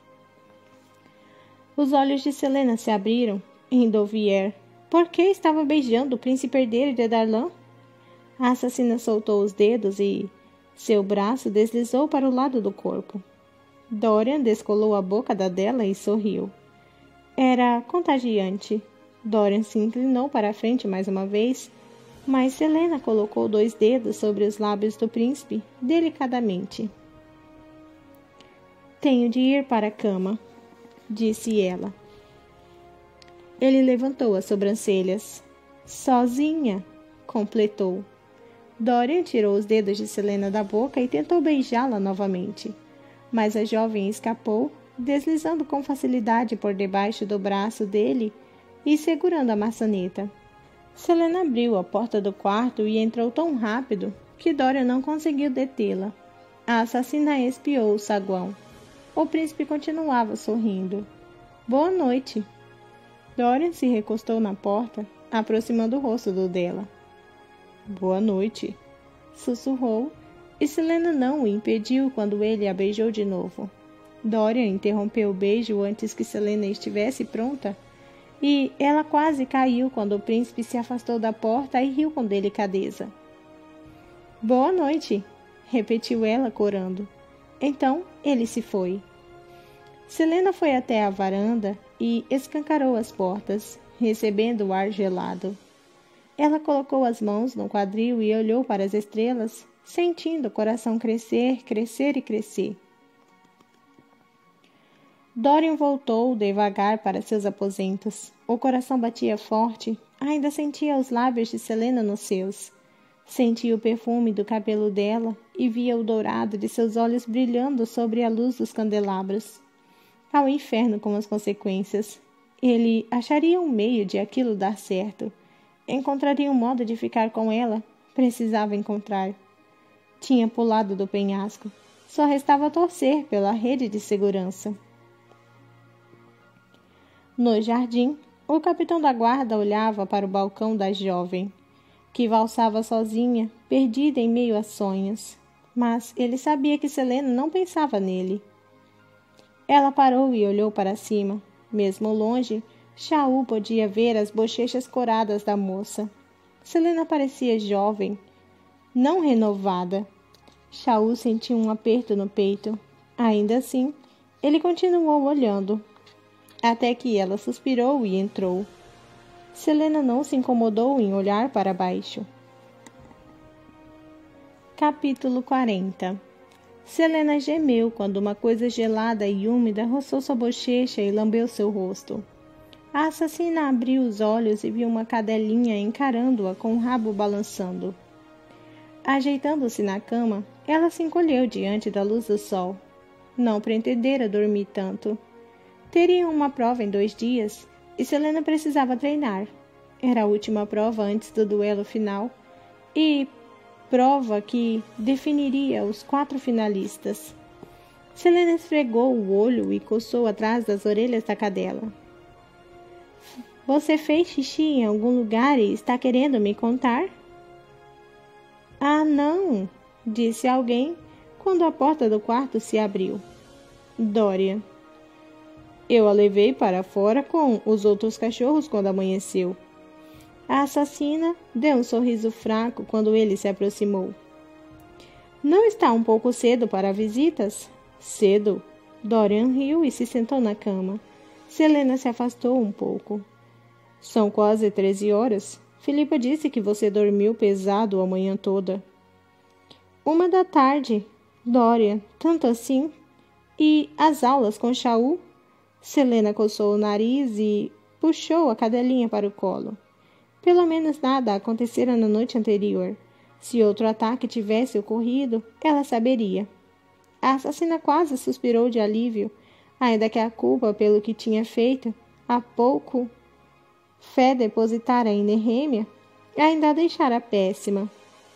Os olhos de Selena se abriram. Endovier. Por que estava beijando o príncipe herdeiro de Darlan? A assassina soltou os dedos e seu braço deslizou para o lado do corpo. Dorian descolou a boca da dela e sorriu. Era contagiante. Dorian se inclinou para a frente mais uma vez, mas Selena colocou 2 dedos sobre os lábios do príncipe, delicadamente. — Tenho de ir para a cama, disse ela. Ele levantou as sobrancelhas. — Sozinha, completou. Dorian tirou os dedos de Selena da boca e tentou beijá-la novamente, mas a jovem escapou, deslizando com facilidade por debaixo do braço dele e segurando a maçaneta. Selena abriu a porta do quarto e entrou tão rápido que Dorian não conseguiu detê-la. A assassina espiou o saguão. O príncipe continuava sorrindo. — Boa noite. Dorian se recostou na porta, aproximando o rosto do dela. — Boa noite, sussurrou, e Selena não o impediu quando ele a beijou de novo. Dorian interrompeu o beijo antes que Selena estivesse pronta, e ela quase caiu quando o príncipe se afastou da porta e riu com delicadeza. — Boa noite, repetiu ela corando. Então ele se foi. Selena foi até a varanda e escancarou as portas, recebendo o ar gelado. Ela colocou as mãos no quadril e olhou para as estrelas, sentindo o coração crescer, crescer e crescer. Dorian voltou devagar para seus aposentos. O coração batia forte, ainda sentia os lábios de Selena nos seus. Sentia o perfume do cabelo dela e via o dourado de seus olhos brilhando sobre a luz dos candelabros. Ao inferno com as consequências. Ele acharia um meio de aquilo dar certo. Encontraria um modo de ficar com ela. Precisava encontrar. Tinha pulado do penhasco. Só restava torcer pela rede de segurança. No jardim, o capitão da guarda olhava para o balcão da jovem, que valsava sozinha, perdida em meio a sonhos. Mas ele sabia que Selena não pensava nele. Ela parou e olhou para cima. Mesmo longe, Shaul podia ver as bochechas coradas da moça. Selena parecia jovem, não renovada. Shaul sentiu um aperto no peito. Ainda assim, ele continuou olhando, até que ela suspirou e entrou. Selena não se incomodou em olhar para baixo. Capítulo 40. Selena gemeu quando uma coisa gelada e úmida roçou sua bochecha e lambeu seu rosto. A assassina abriu os olhos e viu uma cadelinha encarando-a com o rabo balançando. Ajeitando-se na cama, ela se encolheu diante da luz do sol. Não pretendera dormir tanto. Teriam uma prova em 2 dias e Selena precisava treinar. Era a última prova antes do duelo final e prova que definiria os 4 finalistas. Selena esfregou o olho e coçou atrás das orelhas da cadela. Você fez xixi em algum lugar e está querendo me contar? Ah, não, disse alguém quando a porta do quarto se abriu. Dorian. Eu a levei para fora com os outros cachorros quando amanheceu. A assassina deu um sorriso fraco quando ele se aproximou. Não está um pouco cedo para visitas? Cedo. Dorian riu e se sentou na cama. Selena se afastou um pouco. São quase 13 horas. Filipa disse que você dormiu pesado a manhã toda. 1 da tarde. Dorian, tanto assim? E as aulas com Shaul? Selena coçou o nariz e puxou a cadelinha para o colo. Pelo menos nada acontecera na noite anterior. Se outro ataque tivesse ocorrido, ela saberia. A assassina quase suspirou de alívio, ainda que a culpa pelo que tinha feito, há pouco, fé depositara em Nehemia, ainda a deixara péssima.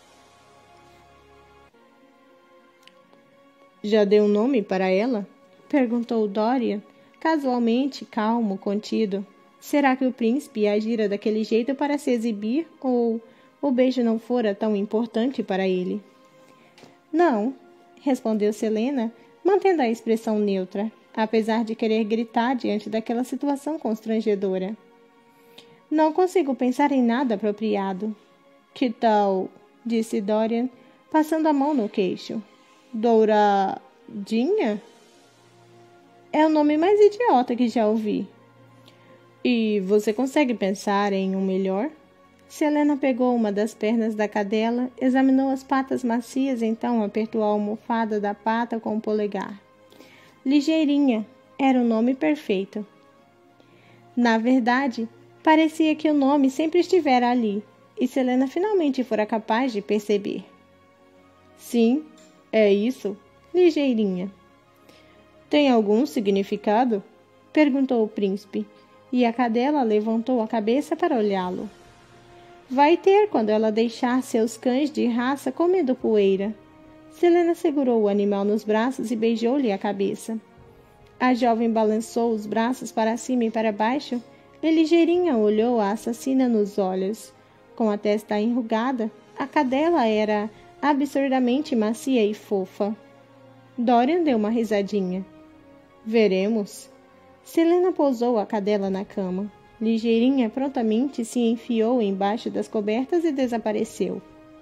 Já deu um nome para ela? Perguntou Dorian, casualmente calmo, contido. Será que o príncipe agira daquele jeito para se exibir ou o beijo não fora tão importante para ele? Não, respondeu Selena, mantendo a expressão neutra, apesar de querer gritar diante daquela situação constrangedora. Não consigo pensar em nada apropriado. Que tal? Disse Dorian, passando a mão no queixo. Douradinha? É o nome mais idiota que já ouvi. E você consegue pensar em um melhor? Selena pegou uma das pernas da cadela, examinou as patas macias, então apertou a almofada da pata com o polegar. Ligeirinha era o nome perfeito. Na verdade, parecia que o nome sempre estivera ali, e Selena finalmente fora capaz de perceber. Sim, é isso, Ligeirinha. Tem algum significado? Perguntou o príncipe, e a cadela levantou a cabeça para olhá-lo. Vai ter quando ela deixar seus cães de raça comendo poeira. Selena segurou o animal nos braços e beijou-lhe a cabeça. A jovem balançou os braços para cima e para baixo, e Ligeirinha olhou a assassina nos olhos. Com a testa enrugada, a cadela era absurdamente macia e fofa. Dorian deu uma risadinha. Veremos. Selena pousou a cadela na cama. Ligeirinha prontamente se enfiou embaixo das cobertas e desapareceu.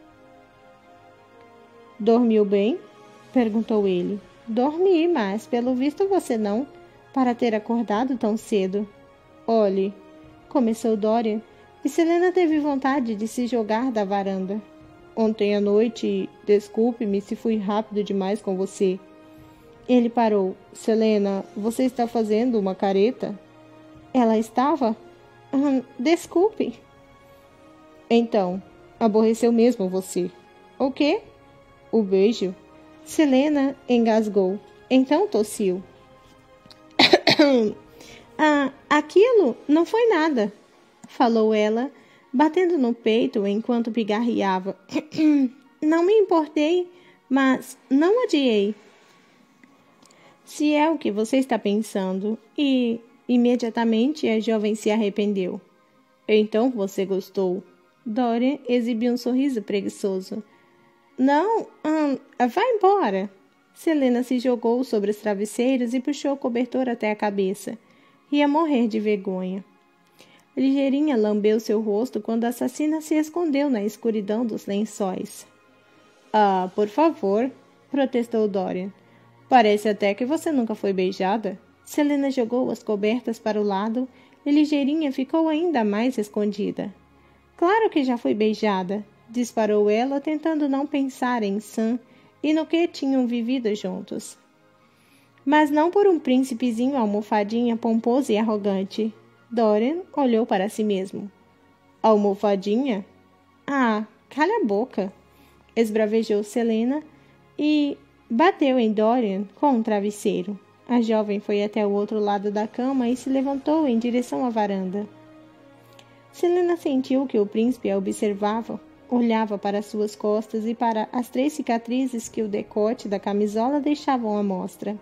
Dormiu bem? Perguntou ele. Dormi, mas pelo visto você não, para ter acordado tão cedo. Olhe, começou Dorian, e Selena teve vontade de se jogar da varanda. Ontem à noite, desculpe-me se fui rápido demais com você. Ele parou. Selena, você está fazendo uma careta? Ela estava? Desculpe. Então, aborreceu mesmo você. O quê? O beijo. Selena engasgou. Então tossiu. Aquilo não foi nada, falou ela, batendo no peito enquanto pigarreava. Não me importei, mas não odiei. Se é o que você está pensando, e Imediatamente a jovem se arrependeu. Então você gostou? Dorian exibiu um sorriso preguiçoso. Não, vá embora. Selena se jogou sobre os travesseiros e puxou o cobertor até a cabeça. Ia morrer de vergonha. Ligeirinha lambeu seu rosto quando a assassina se escondeu na escuridão dos lençóis. Ah, por favor, protestou Dorian. Parece até que você nunca foi beijada. Selena jogou as cobertas para o lado e Ligeirinha ficou ainda mais escondida. Claro que já fui beijada, disparou ela, tentando não pensar em Sam e no que tinham vivido juntos. Mas não por um príncipezinho almofadinha pomposo e arrogante. Dorian olhou para si mesmo. Almofadinha? Ah, calha a boca, esbravejou Selena e bateu em Dorian com um travesseiro. A jovem foi até o outro lado da cama e se levantou em direção à varanda. Selena sentiu que o príncipe a observava, olhava para suas costas e para as 3 cicatrizes que o decote da camisola deixavam à mostra.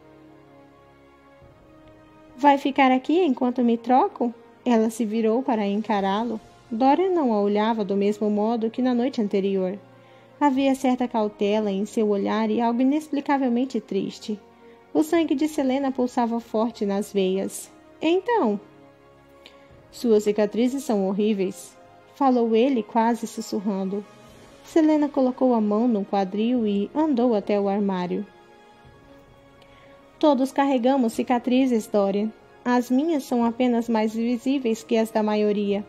Vai ficar aqui enquanto me troco? Ela se virou para encará-lo. Dorian não a olhava do mesmo modo que na noite anterior. Havia certa cautela em seu olhar e algo inexplicavelmente triste. O sangue de Selena pulsava forte nas veias. Então? Suas cicatrizes são horríveis, falou ele quase sussurrando. Selena colocou a mão no quadril e andou até o armário. Todos carregamos cicatrizes, Dorian. As minhas são apenas mais visíveis que as da maioria.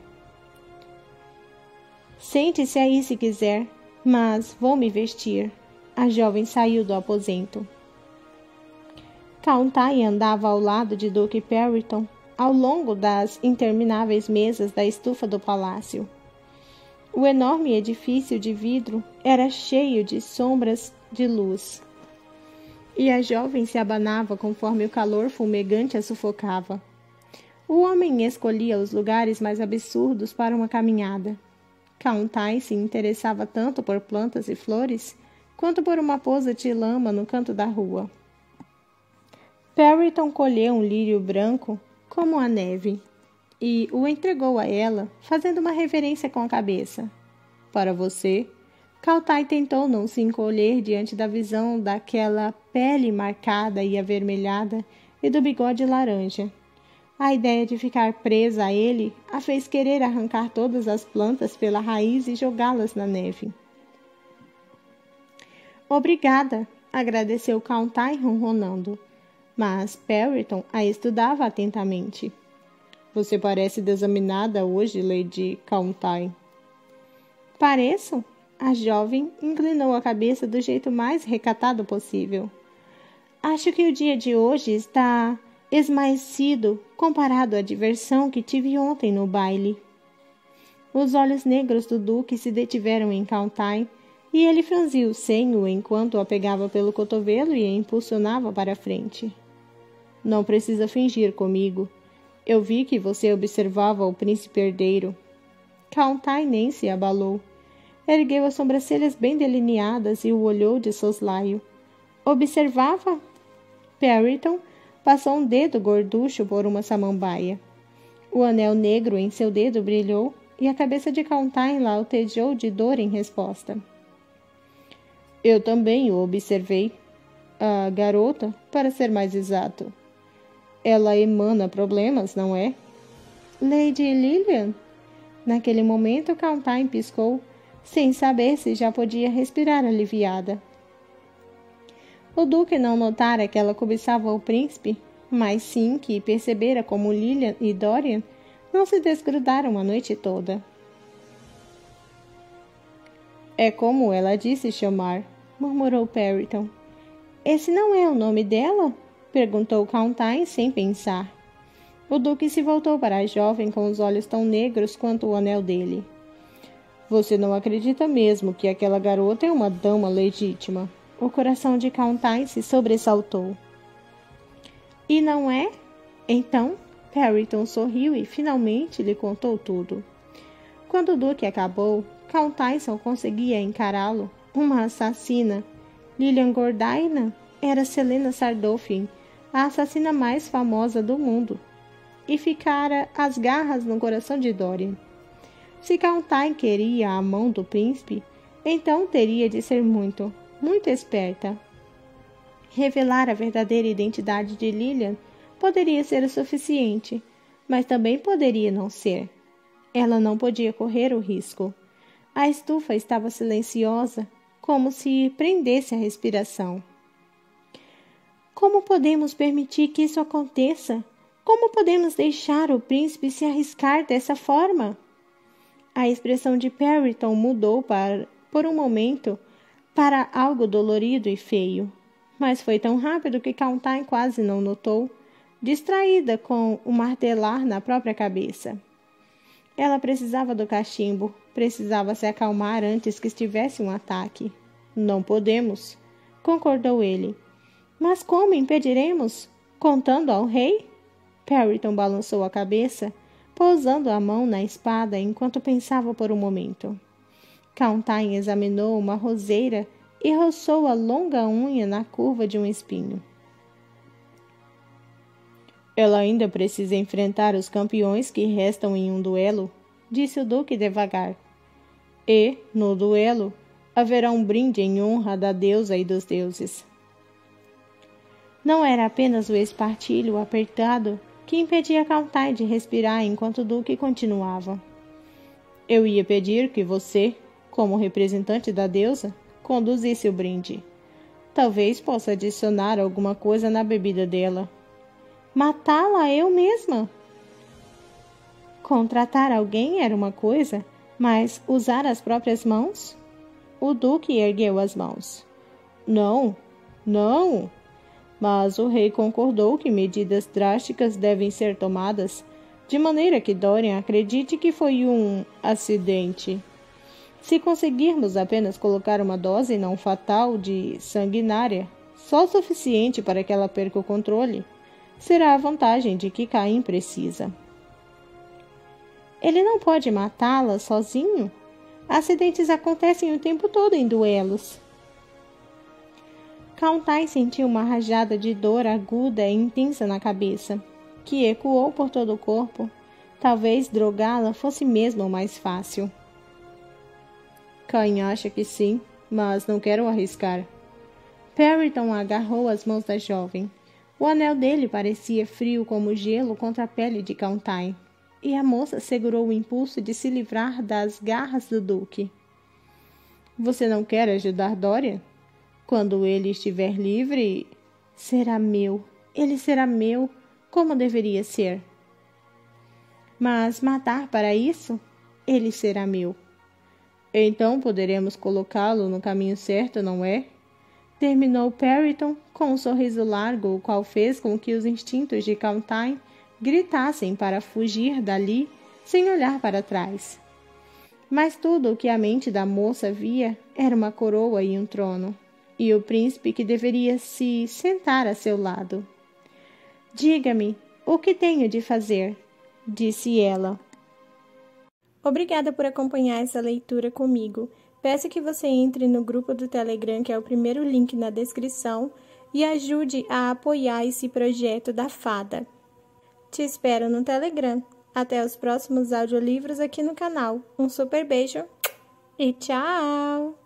Sente-se aí se quiser, mas vou me vestir. A jovem saiu do aposento. Countay andava ao lado de Duke Perryton, ao longo das intermináveis mesas da estufa do palácio. O enorme edifício de vidro era cheio de sombras de luz, e a jovem se abanava conforme o calor fumegante a sufocava. O homem escolhia os lugares mais absurdos para uma caminhada. Countay se interessava tanto por plantas e flores, quanto por uma poça de lama no canto da rua. Perryton colheu um lírio branco, como a neve, e o entregou a ela, fazendo uma reverência com a cabeça. Para você? Countay tentou não se encolher diante da visão daquela pele marcada e avermelhada e do bigode laranja. A ideia de ficar presa a ele a fez querer arrancar todas as plantas pela raiz e jogá-las na neve. Obrigada, agradeceu Countay ronronando. Mas Perryton a estudava atentamente. Você parece desaminada hoje, Lady Countay. Pareço? A jovem inclinou a cabeça do jeito mais recatado possível. Acho que o dia de hoje está esmaecido comparado à diversão que tive ontem no baile. Os olhos negros do Duque se detiveram em Countay e ele franziu o senho enquanto a pegava pelo cotovelo e a impulsionava para a frente. Não precisa fingir comigo. Eu vi que você observava o príncipe herdeiro. Countay nem se abalou. Ergueu as sobrancelhas bem delineadas e o olhou de soslaio. Observava? Perryton passou um dedo gorducho por uma samambaia. O anel negro em seu dedo brilhou e a cabeça de Countay lautejou de dor em resposta. Eu também o observei. A garota, para ser mais exato. Ela emana problemas, não é? Lady Lilian? Naquele momento, Countay piscou, sem saber se já podia respirar aliviada. O Duque não notara que ela cobiçava o príncipe, mas sim que percebera como Lilian e Dorian não se desgrudaram a noite toda. É como ela disse chamar, murmurou Perryton. Esse não é o nome dela? Perguntou Countay sem pensar. O Duque se voltou para a jovem com os olhos tão negros quanto o anel dele. Você não acredita mesmo que aquela garota é uma dama legítima? O coração de Countay se sobressaltou. E não é? Então, Perryton sorriu e finalmente lhe contou tudo. Quando o Duque acabou, Countay só conseguia encará-lo. Uma assassina. Lilian Gordaina era Selena Sardofin, a assassina mais famosa do mundo. e ficara às garras no coração de Dorian. Se Countine queria a mão do príncipe, então teria de ser muito, muito esperta. Revelar a verdadeira identidade de Lilian poderia ser o suficiente, mas também poderia não ser. Ela não podia correr o risco. A estufa estava silenciosa, como se prendesse a respiração. Como podemos permitir que isso aconteça? Como podemos deixar o príncipe se arriscar dessa forma? A expressão de Perryton mudou por um momento para algo dolorido e feio, mas foi tão rápido que Countine quase não notou, distraída com o martelar na própria cabeça. Ela precisava do cachimbo, precisava se acalmar antes que estivesse um ataque. Não podemos, concordou ele. Mas como impediremos? Contando ao rei? Perryton balançou a cabeça, pousando a mão na espada enquanto pensava por um momento. Countine examinou uma roseira e roçou a longa unha na curva de um espinho. Ela ainda precisa enfrentar os campeões que restam em um duelo, disse o duque devagar. E, no duelo, haverá um brinde em honra da deusa e dos deuses. Não era apenas o espartilho apertado que impedia Countine de respirar enquanto o duque continuava. Eu ia pedir que você, como representante da deusa, conduzisse o brinde. Talvez possa adicionar alguma coisa na bebida dela. Matá-la eu mesma? Contratar alguém era uma coisa, mas usar as próprias mãos? O duque ergueu as mãos. Não, não. Mas o rei concordou que medidas drásticas devem ser tomadas, de maneira que Dorian acredite que foi um acidente. Se conseguirmos apenas colocar uma dose não fatal de sanguinária, só o suficiente para que ela perca o controle, será a vantagem de que Caim precisa. Ele não pode matá-la sozinho? Acidentes acontecem o tempo todo em duelos. Countine sentiu uma rajada de dor aguda e intensa na cabeça, que ecoou por todo o corpo. Talvez drogá-la fosse mesmo mais fácil. Caim acha que sim, mas não quero arriscar. Perryton agarrou as mãos da jovem. O anel dele parecia frio como gelo contra a pele de Countine, e a moça segurou o impulso de se livrar das garras do duque. Você não quer ajudar Dorian? Quando ele estiver livre, será meu. Ele será meu, como deveria ser. Mas matar para isso? Ele será meu. Então poderemos colocá-lo no caminho certo, não é? Terminou Perryton com um sorriso largo, o qual fez com que os instintos de Countine gritassem para fugir dali sem olhar para trás. Mas tudo o que a mente da moça via era uma coroa e um trono, e o príncipe que deveria se sentar a seu lado. Diga-me, o que tenho de fazer? Disse ela. Obrigada por acompanhar essa leitura comigo. Peço que você entre no grupo do Telegram, que é o primeiro link na descrição, e ajude a apoiar esse projeto da Fada. Te espero no Telegram. Até os próximos audiolivros aqui no canal. Um super beijo e tchau!